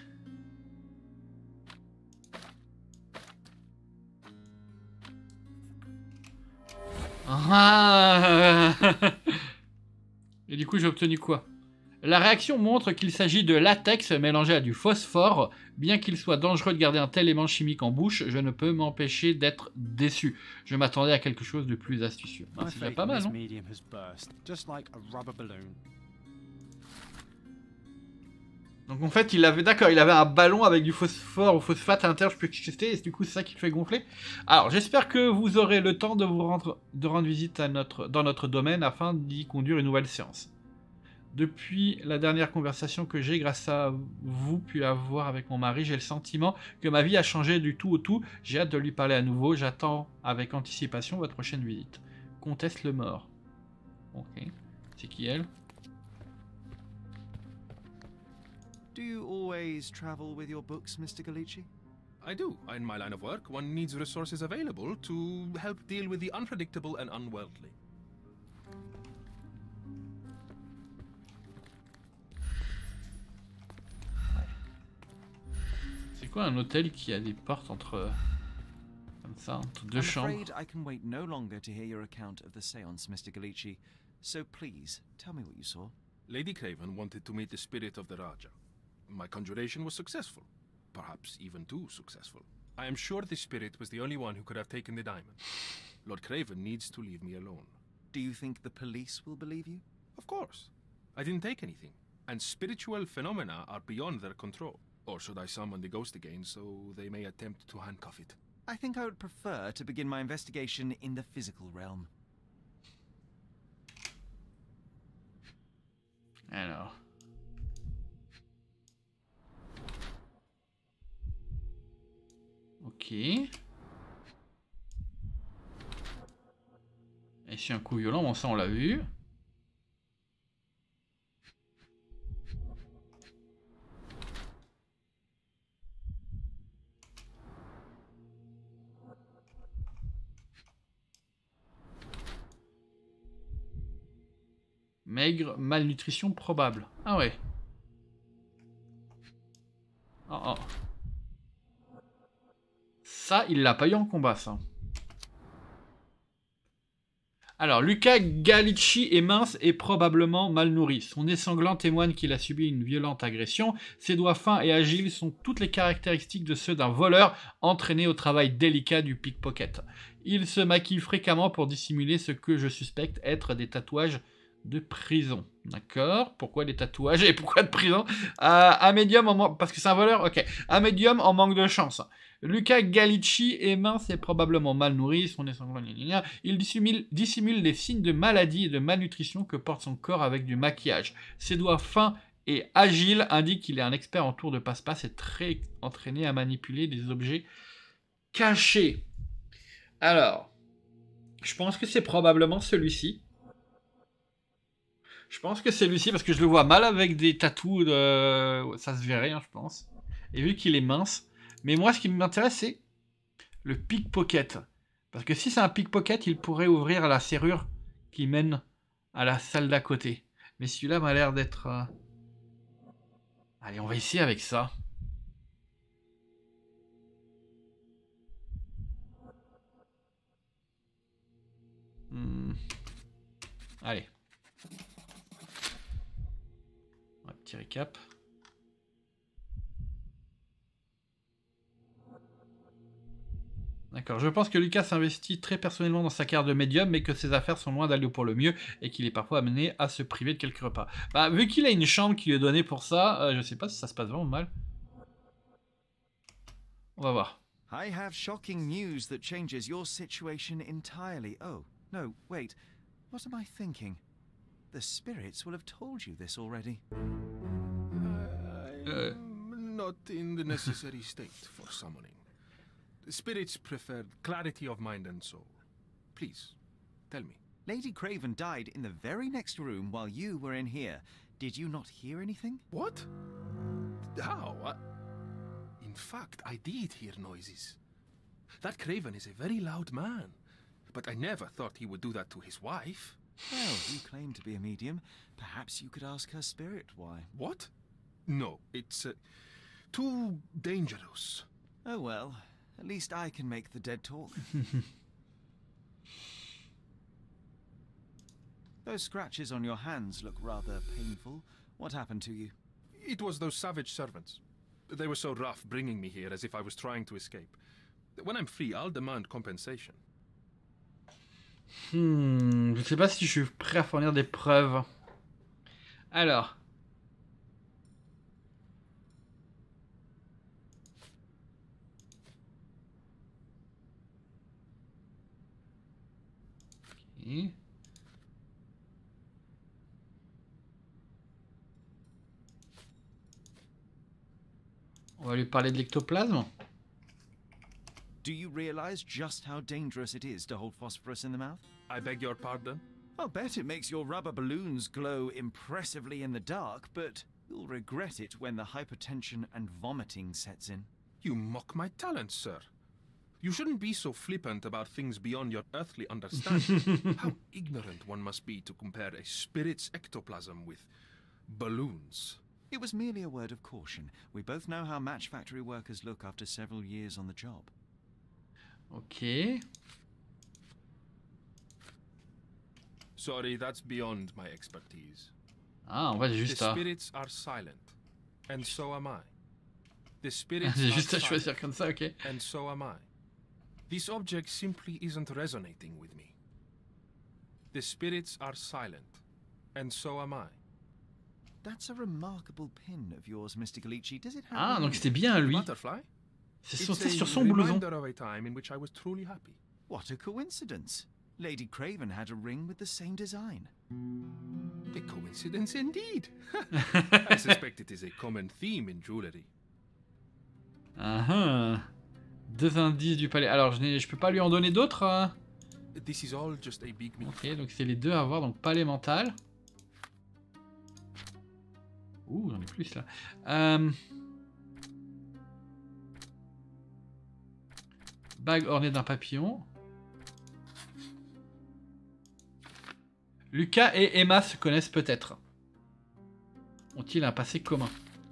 Ah. Et du coup, j'ai obtenu quoi? La réaction montre qu'il s'agit de latex mélangé à du phosphore. Bien qu'il soit dangereux de garder un tel élément chimique en bouche, je ne peux m'empêcher d'être déçu. Je m'attendais à quelque chose de plus astucieux. Ah, c'est déjà pas mal, non? Donc en fait, il avait, d'accord, il avait un ballon avec du phosphore ou phosphate à l'intérieur, je peux tester, et du coup c'est ça qui le fait gonfler. Alors j'espère que vous aurez le temps de vous rendre, de rendre visite à notre, dans notre domaine afin d'y conduire une nouvelle séance. Depuis la dernière conversation que j'ai, grâce à vous, pu avoir avec mon mari, j'ai le sentiment que ma vie a changé du tout au tout. J'ai hâte de lui parler à nouveau. J'attends avec anticipation votre prochaine visite. Comtesse Le Mort. Ok. C'est qui elle? Do you always travel with your books, Mister Galici? I do. In my line of work, one needs resources available to help deal with the unpredictable and unworldly. C'est quoi un hôtel qui a des portes entre... comme ça, entre deux chambres? I'm afraid I can wait no longer to hear your account of the séance, Mister Galici. So please, tell me what you saw. Lady Craven wanted to meet the spirit of the Raja. My conjuration was successful. Perhaps even too successful. I am sure the spirit was the only one who could have taken the diamond. Lord Craven needs to leave me alone. Do you think the police will believe you? Of course. I didn't take anything. And spiritual phenomena are beyond their control. Or should I summon the ghost again so they may attempt to handcuff it? I think I would prefer to begin my investigation in the physical realm. Alors... Ok. Et c'est un coup violent, bon ça on l'a vu. Maigre, malnutrition probable. Ah ouais. Oh oh. Ça, il l'a pas eu en combat, ça. Alors, Luca Galici est mince et probablement mal nourri. Son nez sanglant témoigne qu'il a subi une violente agression. Ses doigts fins et agiles sont toutes les caractéristiques de ceux d'un voleur entraîné au travail délicat du pickpocket. Il se maquille fréquemment pour dissimuler ce que je suspecte être des tatouages de prison. D'accord. Pourquoi des tatouages et pourquoi de prison? euh, Un médium en manque... Parce que c'est un voleur? Ok. Un médium en manque de chance. Luca Galici est mince et probablement mal nourri. Son nez sanglant, gna gna gna. Il dissimule, dissimule les signes de maladie et de malnutrition que porte son corps avec du maquillage. Ses doigts fins et agiles indiquent qu'il est un expert en tour de passe-passe et très entraîné à manipuler des objets cachés. Alors, je pense que c'est probablement celui-ci. Je pense que c'est celui-ci parce que je le vois mal avec des tatous. De... Ça se verrait, hein, je pense. Et vu qu'il est mince. Mais moi, ce qui m'intéresse, c'est le pickpocket. Parce que si c'est un pickpocket, il pourrait ouvrir la serrure qui mène à la salle d'à côté. Mais celui-là m'a l'air d'être... Euh... Allez, on va essayer avec ça. Hmm. Allez. Un petit récap. D'accord, je pense que Lucas s'investit très personnellement dans sa carrière de médium, mais que ses affaires sont loin d'aller pour le mieux et qu'il est parfois amené à se priver de quelques repas. Bah, vu qu'il a une chambre qui lui est donnée pour ça, euh, je sais pas si ça se passe vraiment mal. On va voir. I have shocking news that changes your situation entirely. Oh, no, wait. What am I thinking? The spirits will have told you this already. Uh, I'm not in the necessary state for summoning. The spirits prefer clarity of mind and soul. Please, tell me. Lady Craven died in the very next room while you were in here. Did you not hear anything? What? How? I... In fact, I did hear noises. That Craven is a very loud man, but I never thought he would do that to his wife. Well, you claim to be a medium. Perhaps you could ask her spirit why. What? No, it's uh, too dangerous. Oh well, at least I can make the dead talk. Those scratches on your hands look rather painful. What happened to you? It was those savage servants. They were so rough bringing me here as if I was trying to escape. When I'm free, I'll demand compensation. Hmm, je sais pas si je suis prêt à fournir des preuves. Alors. Okay. On va lui parler de l'ectoplasme. Do you realize just how dangerous it is to hold phosphorus in the mouth? I beg your pardon? I'll bet it makes your rubber balloons glow impressively in the dark, but you'll regret it when the hypertension and vomiting sets in. You mock my talents, sir. You shouldn't be so flippant about things beyond your earthly understanding. How ignorant one must be to compare a spirit's ectoplasm with balloons. It was merely a word of caution. We both know how match factory workers look after several years on the job. Ok. Sorry, that's beyond my expertise. Ah, on va juste The à... spirits are silent, and so am I. The spirits J'ai are juste à silent, choisir comme ça, ok. and so am I. This object simply isn't resonating with me. The spirits are silent, and so am I. That's a remarkable pin of yours, Mister Galici. Does it have Ah, a donc name? c'était bien lui. Butterfly? C'est It's sur, c'est a sur son blouson. reminder of a time in which I was truly happy. What a coincidence. Lady Craven had a ring with the same design. A coincidence indeed. I suspect it is a common theme in jewelry. Ah ah. Deux indices du palais. Alors, je, n'ai- je peux pas lui en donner d'autres hein. This is all just a big myth. Ok, donc c'est les deux à avoir. Donc palais mental. Ouh, j'en ai plus là. Euh... Bague ornée d'un papillon. Lucas et Emma se connaissent peut-être. Ont-ils un passé commun?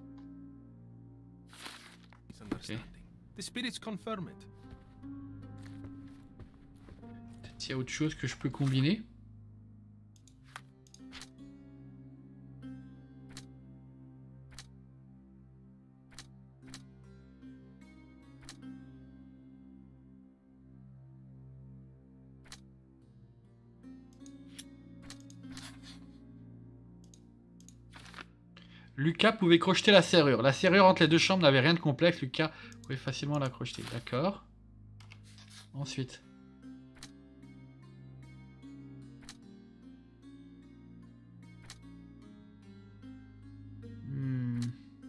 Misunderstanding. The spirits confirm it. Peut-être qu'il y a autre chose que je peux combiner. Lucas pouvait crocheter la serrure. La serrure entre les deux chambres n'avait rien de complexe. Lucas pouvait facilement la crocheter. D'accord. Ensuite. Hmm.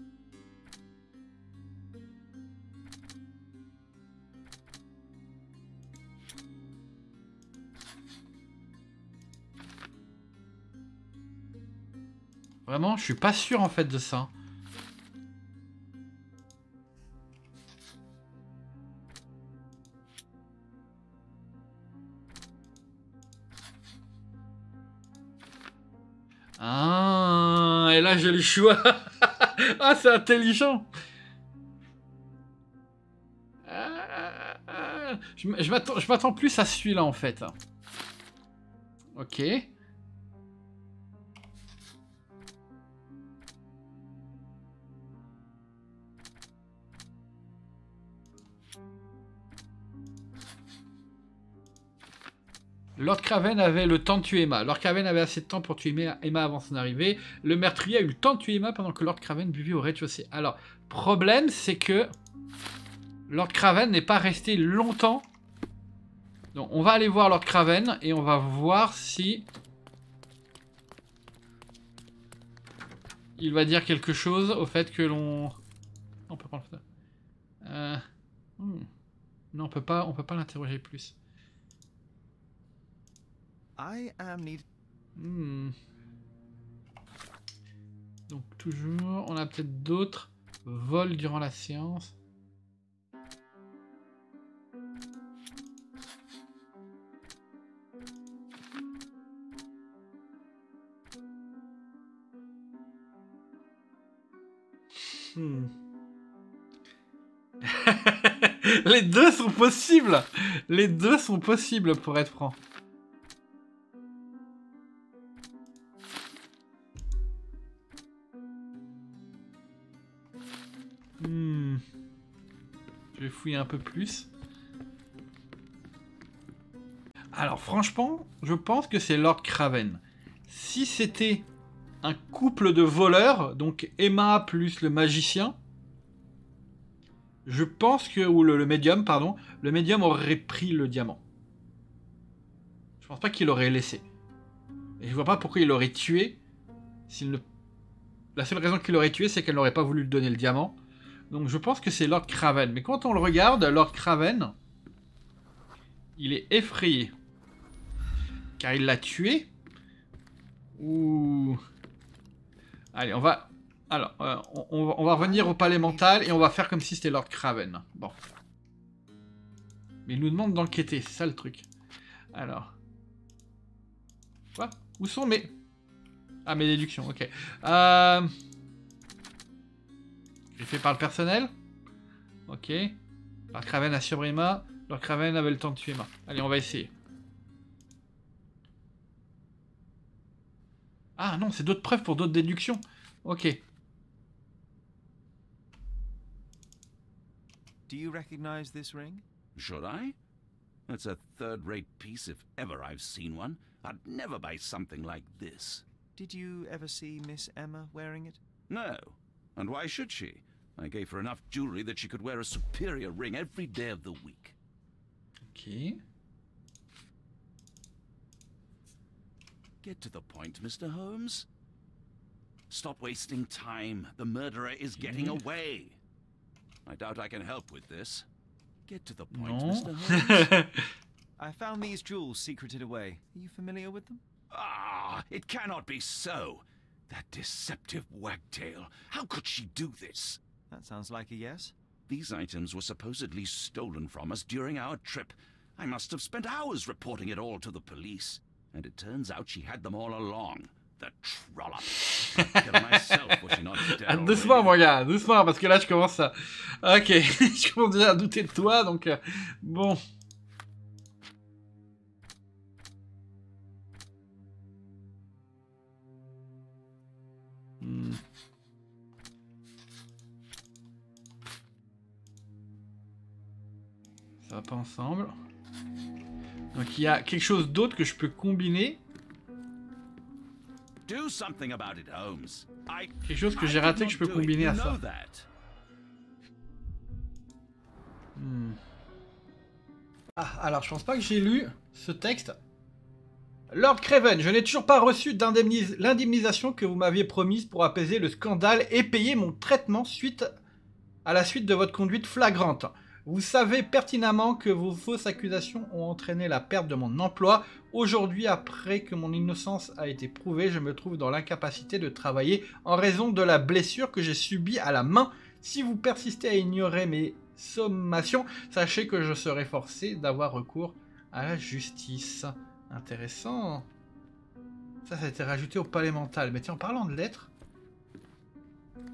Vraiment, je suis pas sûr en fait de ça. Ah. et là j'ai le choix. Ah, c'est intelligent. Ah, ah, je je m'attends je m'attends plus à celui-là en fait. Ok. Lord Craven avait le temps de tuer Emma. Lord Craven avait assez de temps pour tuer Emma avant son arrivée. Le meurtrier a eu le temps de tuer Emma pendant que Lord Craven buvait au rez-de-chaussée. Alors, problème, c'est que Lord Craven n'est pas resté longtemps. Donc, on va aller voir Lord Craven et on va voir si il va dire quelque chose au fait que l'on... On peut prendre ça. Euh... Hmm. Non, on peut pas, on peut pas l'interroger plus. I am need... Hmm. Donc toujours, on a peut-être d'autres vols durant la séance. Hmm. Les deux sont possibles. Les deux sont possibles pour être franc. Hmm. Je vais fouiller un peu plus. Alors franchement, je pense que c'est Lord Craven. Si c'était un couple de voleurs, donc Emma plus le magicien, je pense que... ou le, le médium, pardon. Le médium aurait pris le diamant. Je pense pas qu'il l'aurait laissé. Et je vois pas pourquoi il l'aurait tué. S'il ne... La seule raison qu'il l'aurait tué, c'est qu'elle n'aurait pas voulu lui donner le diamant. Donc je pense que c'est Lord Craven. Mais quand on le regarde, Lord Craven, il est effrayé. Car il l'a tué. Ou... Allez, on va... Alors, euh, on, on, va, on va revenir au palais mental et on va faire comme si c'était Lord Craven. Bon. Mais il nous demande d'enquêter, c'est ça le truc. Alors... Quoi? Où sont mes... Ah, mes déductions, ok. Euh... J'ai fait par le personnel. Ok. Lord Craven a surpris Emma. Lord Craven avait le temps de tuer Emma. Allez, on va essayer. Ah non, c'est d'autres preuves pour d'autres déductions. Ok. Do you recognize this ring? Should I? It's a third-rate piece if ever I've seen one. I'd never buy something like this. Did you ever see Miss Emma wearing it? No. And why should she? I gave her enough jewelry that she could wear a superior ring every day of the week. Ok. Get to the point, Mister Holmes. Stop wasting time. The murderer is getting away. I doubt I can help with this. Get to the point, No. Mister Holmes. I found these jewels secreted away. Are you familiar with them? Ah, it cannot be so. That deceptive wagtail. How could she do this? That sounds like a yes. These items were supposedly stolen from us during our trip. I must have spent hours reporting it all to the police. And it turns out she had them all along. The trollop. I'd kill myself was she not dead Ah, already. doucement, mon gars, doucement, parce que là, je commence à... Ok, je commence déjà à douter de toi, donc... euh, bon... Hmm. Ça va pas ensemble. Donc il y a quelque chose d'autre que je peux combiner. Do something about it, Holmes. I, Quelque chose que j'ai I raté did que je peux not do it. combiner You à know ça. that. Hmm. Ah, alors je pense pas que j'ai lu ce texte. Lord Craven, je n'ai toujours pas reçu d'indemnis- l'indemnisation que vous m'aviez promise pour apaiser le scandale et payer mon traitement suite à la suite de votre conduite flagrante. Vous savez pertinemment que vos fausses accusations ont entraîné la perte de mon emploi. Aujourd'hui, après que mon innocence a été prouvée, je me trouve dans l'incapacité de travailler en raison de la blessure que j'ai subie à la main. Si vous persistez à ignorer mes sommations, sachez que je serai forcé d'avoir recours à la justice. Intéressant. Ça, ça a été rajouté au palais mental. Mais tiens, en parlant de lettres,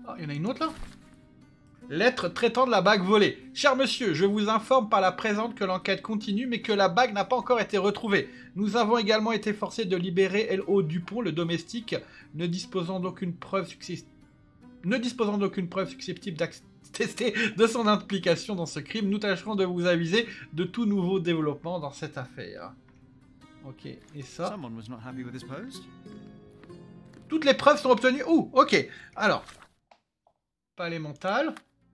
Oh, il y en a une autre là. Lettre traitant de la bague volée. Cher monsieur, je vous informe par la présente que l'enquête continue, mais que la bague n'a pas encore été retrouvée. Nous avons également été forcés de libérer L O Dupont, le domestique, ne disposant d'aucune preuve successive. Ne disposant d'aucune preuve susceptible d'attester de son implication dans ce crime, nous tâcherons de vous aviser de tout nouveau développement dans cette affaire. Ok, et ça... Toutes les preuves sont obtenues. Ouh, ok. Alors, palais mental.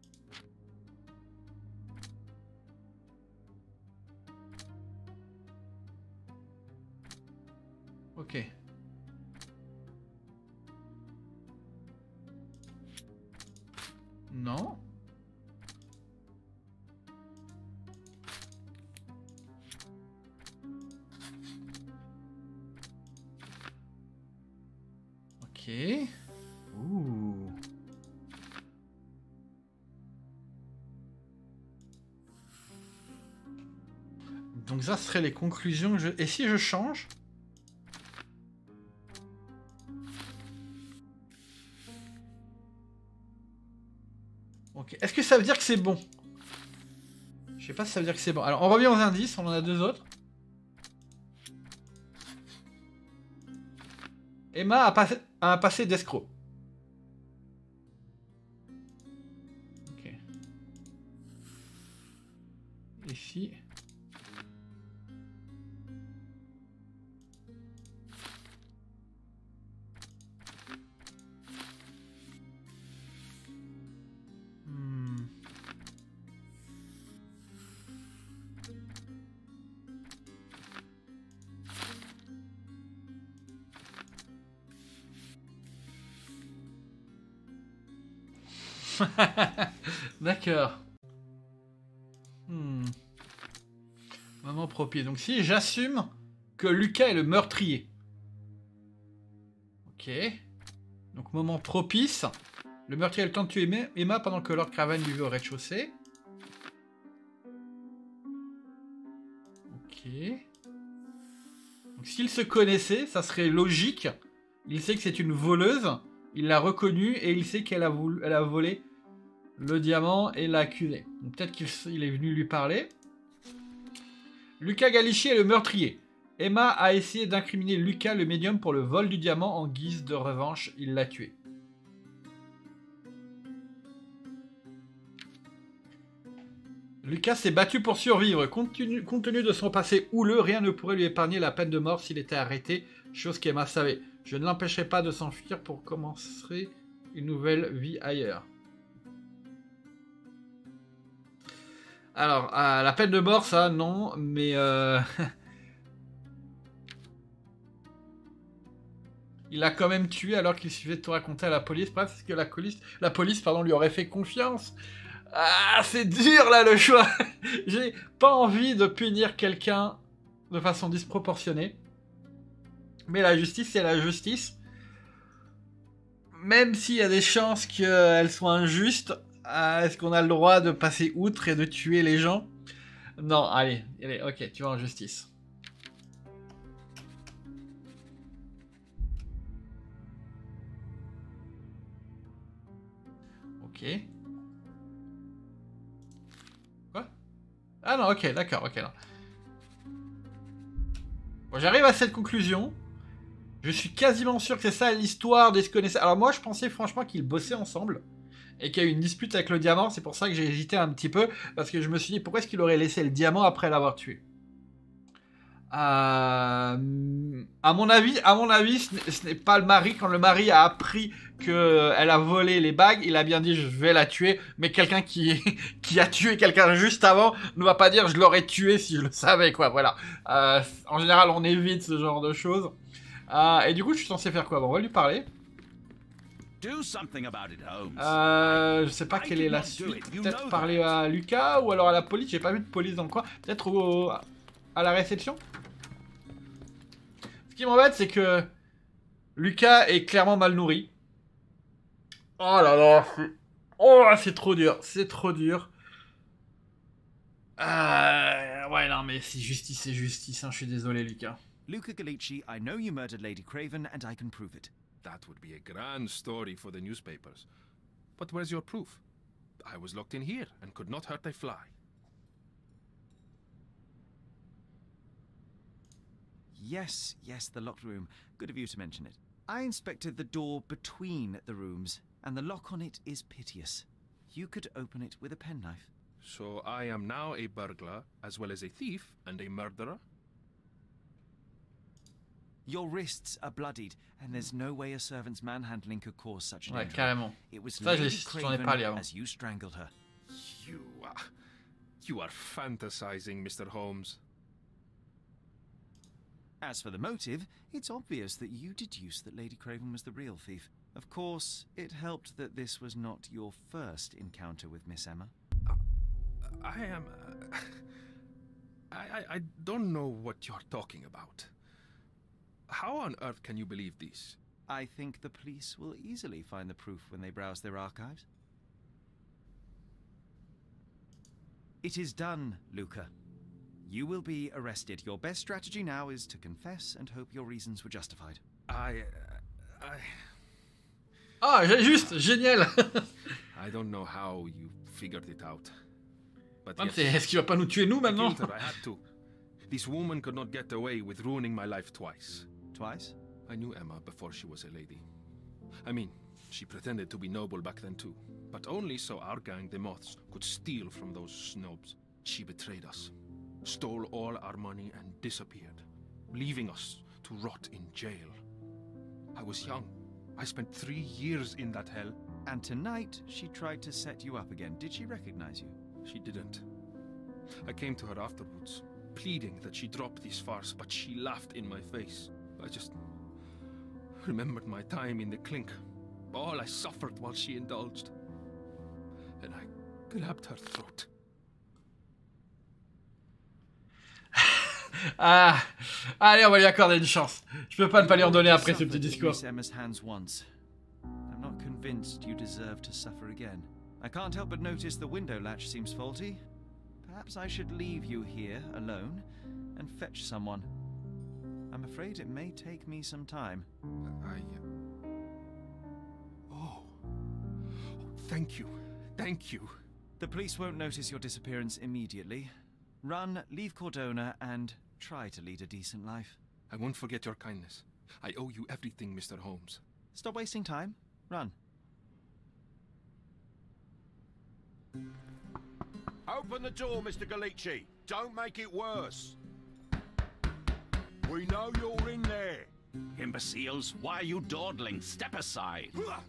Ok. Non. Ok. Ouh. Donc ça serait les conclusions que je... Et si je change? Ok. Est-ce que ça veut dire que c'est bon? Je sais pas si ça veut dire que c'est bon. Alors on revient aux indices, on en a deux autres. Emma a, passé, a un passé d'escroc. Ok. Ici. Hmm. D'accord. Hmm. Moment propice. Donc si j'assume que Lucas est le meurtrier. Ok. Donc moment propice. Le meurtrier a le temps de tuer Emma pendant que Lord Craven vivait au rez-de-chaussée. Ok. Donc s'il se connaissait, ça serait logique. Il sait que c'est une voleuse. Il l'a reconnue et il sait qu'elle a, voulu, elle a volé le diamant et l'a accusé. Peut-être qu'il est venu lui parler. Lucas Galichi est le meurtrier. Emma a essayé d'incriminer Lucas, le médium, pour le vol du diamant. En guise de revanche, il l'a tué. Lucas s'est battu pour survivre. Compte tenu, compte tenu de son passé houleux, rien ne pourrait lui épargner la peine de mort s'il était arrêté, chose qu'Emma savait. Je ne l'empêcherai pas de s'enfuir pour commencer une nouvelle vie ailleurs. Alors, euh, la peine de mort, ça, non, mais... Euh... il a quand même tué alors qu'il suffisait de tout raconter à la police, parce que la police, la police pardon, lui aurait fait confiance. Ah, c'est dur, là, le choix. J'ai pas envie de punir quelqu'un de façon disproportionnée. Mais la justice, c'est la justice. Même s'il y a des chances qu'elle soit injuste, est-ce qu'on a le droit de passer outre et de tuer les gens? Non, allez, allez, ok, tu vas en justice. Ok. Quoi? Ah non, ok, d'accord, ok. Bon, j'arrive à cette conclusion. Je suis quasiment sûr que c'est ça l'histoire des se connaissaient. Alors moi, je pensais franchement qu'ils bossaient ensemble et qu'il y a eu une dispute avec le diamant. C'est pour ça que j'ai hésité un petit peu, parce que je me suis dit, pourquoi est-ce qu'il aurait laissé le diamant après l'avoir tué? euh... À mon avis, à mon avis, ce n'est pas le mari. Quand le mari a appris qu'elle a volé les bagues, il a bien dit, je vais la tuer. Mais quelqu'un qui, qui a tué quelqu'un juste avant ne va pas dire, je l'aurais tué si je le savais, quoi. Voilà. Euh, en général, on évite ce genre de choses. Euh, et du coup, je suis censé faire quoi? Bon, on va lui parler. Euh, je sais pas quelle est la suite. Peut-être parler à Lucas ou alors à la police. J'ai pas vu de police dans le coin. Peut-être au... à la réception. Ce qui m'embête, c'est que Lucas est clairement mal nourri. Oh là là, oh, c'est trop dur, c'est trop dur. Euh... Ouais, non, mais c'est justice, c'est justice. Hein. Je suis désolé, Lucas. Luca Galici, I know you murdered Lady Craven, and I can prove it. That would be a grand story for the newspapers. But where's your proof? I was locked in here and could not hurt a fly. Yes, yes, the locked room. Good of you to mention it. I inspected the door between the rooms, and the lock on it is piteous. You could open it with a penknife. So I am now a burglar, as well as a thief and a murderer? Your wrists are bloodied, and there's no way a servant's manhandling could cause such an Ouais, injury. carrément. It was Ça, Lady j'en ai pas parlé Craven avant. as you strangled her. You are... You are fantasizing, Mister Holmes. As for the motive, it's obvious that you deduced that Lady Craven was the real thief. Of course, it helped that this was not your first encounter with Miss Emma. I am... Uh, I, I, I don't know what you're talking about. How on earth can you believe this? I think the police will easily find the proof when they browse their archives. It is done, Luca. You will be arrested. Your best strategy now is to confess and hope your reasons were justified. I... Uh, I... Ah, juste, génial. I don't know how you figured it out. But Ah, yes, est-ce qu'il va pas nous tuer nous I maintenant? killed her, I had to. This woman could not get away with ruining my life twice. Twice? I knew Emma before she was a lady. I mean, she pretended to be noble back then too. But only so our gang, the Moths, could steal from those snobs. She betrayed us, stole all our money and disappeared, leaving us to rot in jail. I was young. I spent three years in that hell. And tonight, she tried to set you up again. Did she recognize you? She didn't. I came to her afterwards, pleading that she drop this farce, but she laughed in my face. I just remembered my time in the clink, all I suffered while she indulged. And I grabbed her throat. Ah, allez, on va lui accorder une chance. Je peux pas ne pas lui en donner après ce petit discours. Miss Emma's hands once. I'm not convinced you deserve to suffer again. I can't help but notice the window latch seems faulty. Perhaps I should leave you here alone and fetch someone. I'm afraid it may take me some time. I... Uh... Oh. Thank you. Thank you. The police won't notice your disappearance immediately. Run, leave Cordona, and try to lead a decent life. I won't forget your kindness. I owe you everything, Mister Holmes. Stop wasting time. Run. Open the door, Mister Galici. Don't make it worse. We know you're in there. Imbeciles, why are you dawdling? Step aside.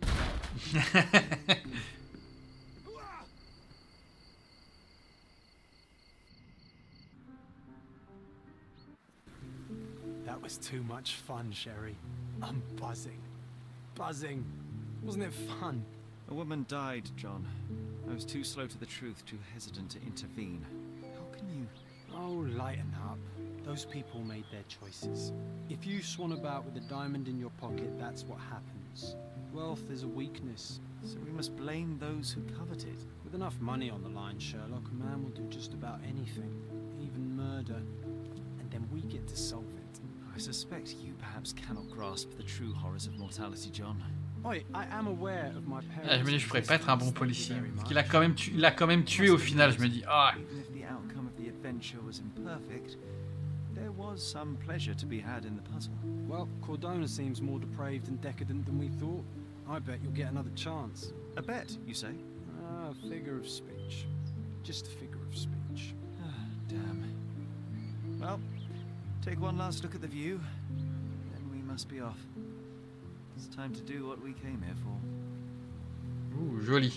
That was too much fun, Sherry. I'm buzzing. Buzzing. Wasn't it fun? A woman died, John. I was too slow to the truth, too hesitant to intervene. How can you... Oh, lighten up. Those people made their choices. If you swan about with a diamond in your pocket, that's what happens. Wealth is a weakness. So we must blame those who covet it. With enough money on the line, Sherlock, a man will do just about anything. Even murder. And then we get to solve it. I suspect you perhaps cannot grasp the true horrors of mortality, John. Oi, I am aware of my parents. Ah, je me dis, je pourrais pas être un bon policier. Parce qu'il a quand même, tu... il a quand même tué au final. Je me dis, ah. Even if the outcome of the adventure was imperfect, there was some pleasure to be had in the puzzle. Well, Cordona seems more depraved and decadent than we thought. I bet you'll get another chance. A bet, you say? Ah, a figure of speech. Just a figure of speech. Ah, damn. Well, take one last look at the view, then we must be off. It's time to do what we came here for. Ouh, joli.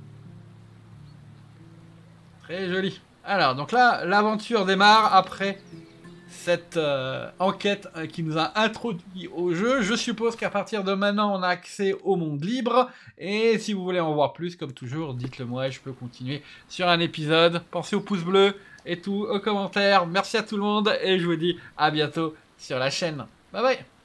Très joli. Alors, donc là, l'aventure démarre après cette euh, enquête euh, qui nous a introduit au jeu. Je suppose qu'à partir de maintenant, on a accès au monde libre. Et si vous voulez en voir plus, comme toujours, dites-le moi et je peux continuer sur un épisode. Pensez au pouce bleu et tout, aux commentaires. Merci à tout le monde et je vous dis à bientôt sur la chaîne. Bye bye.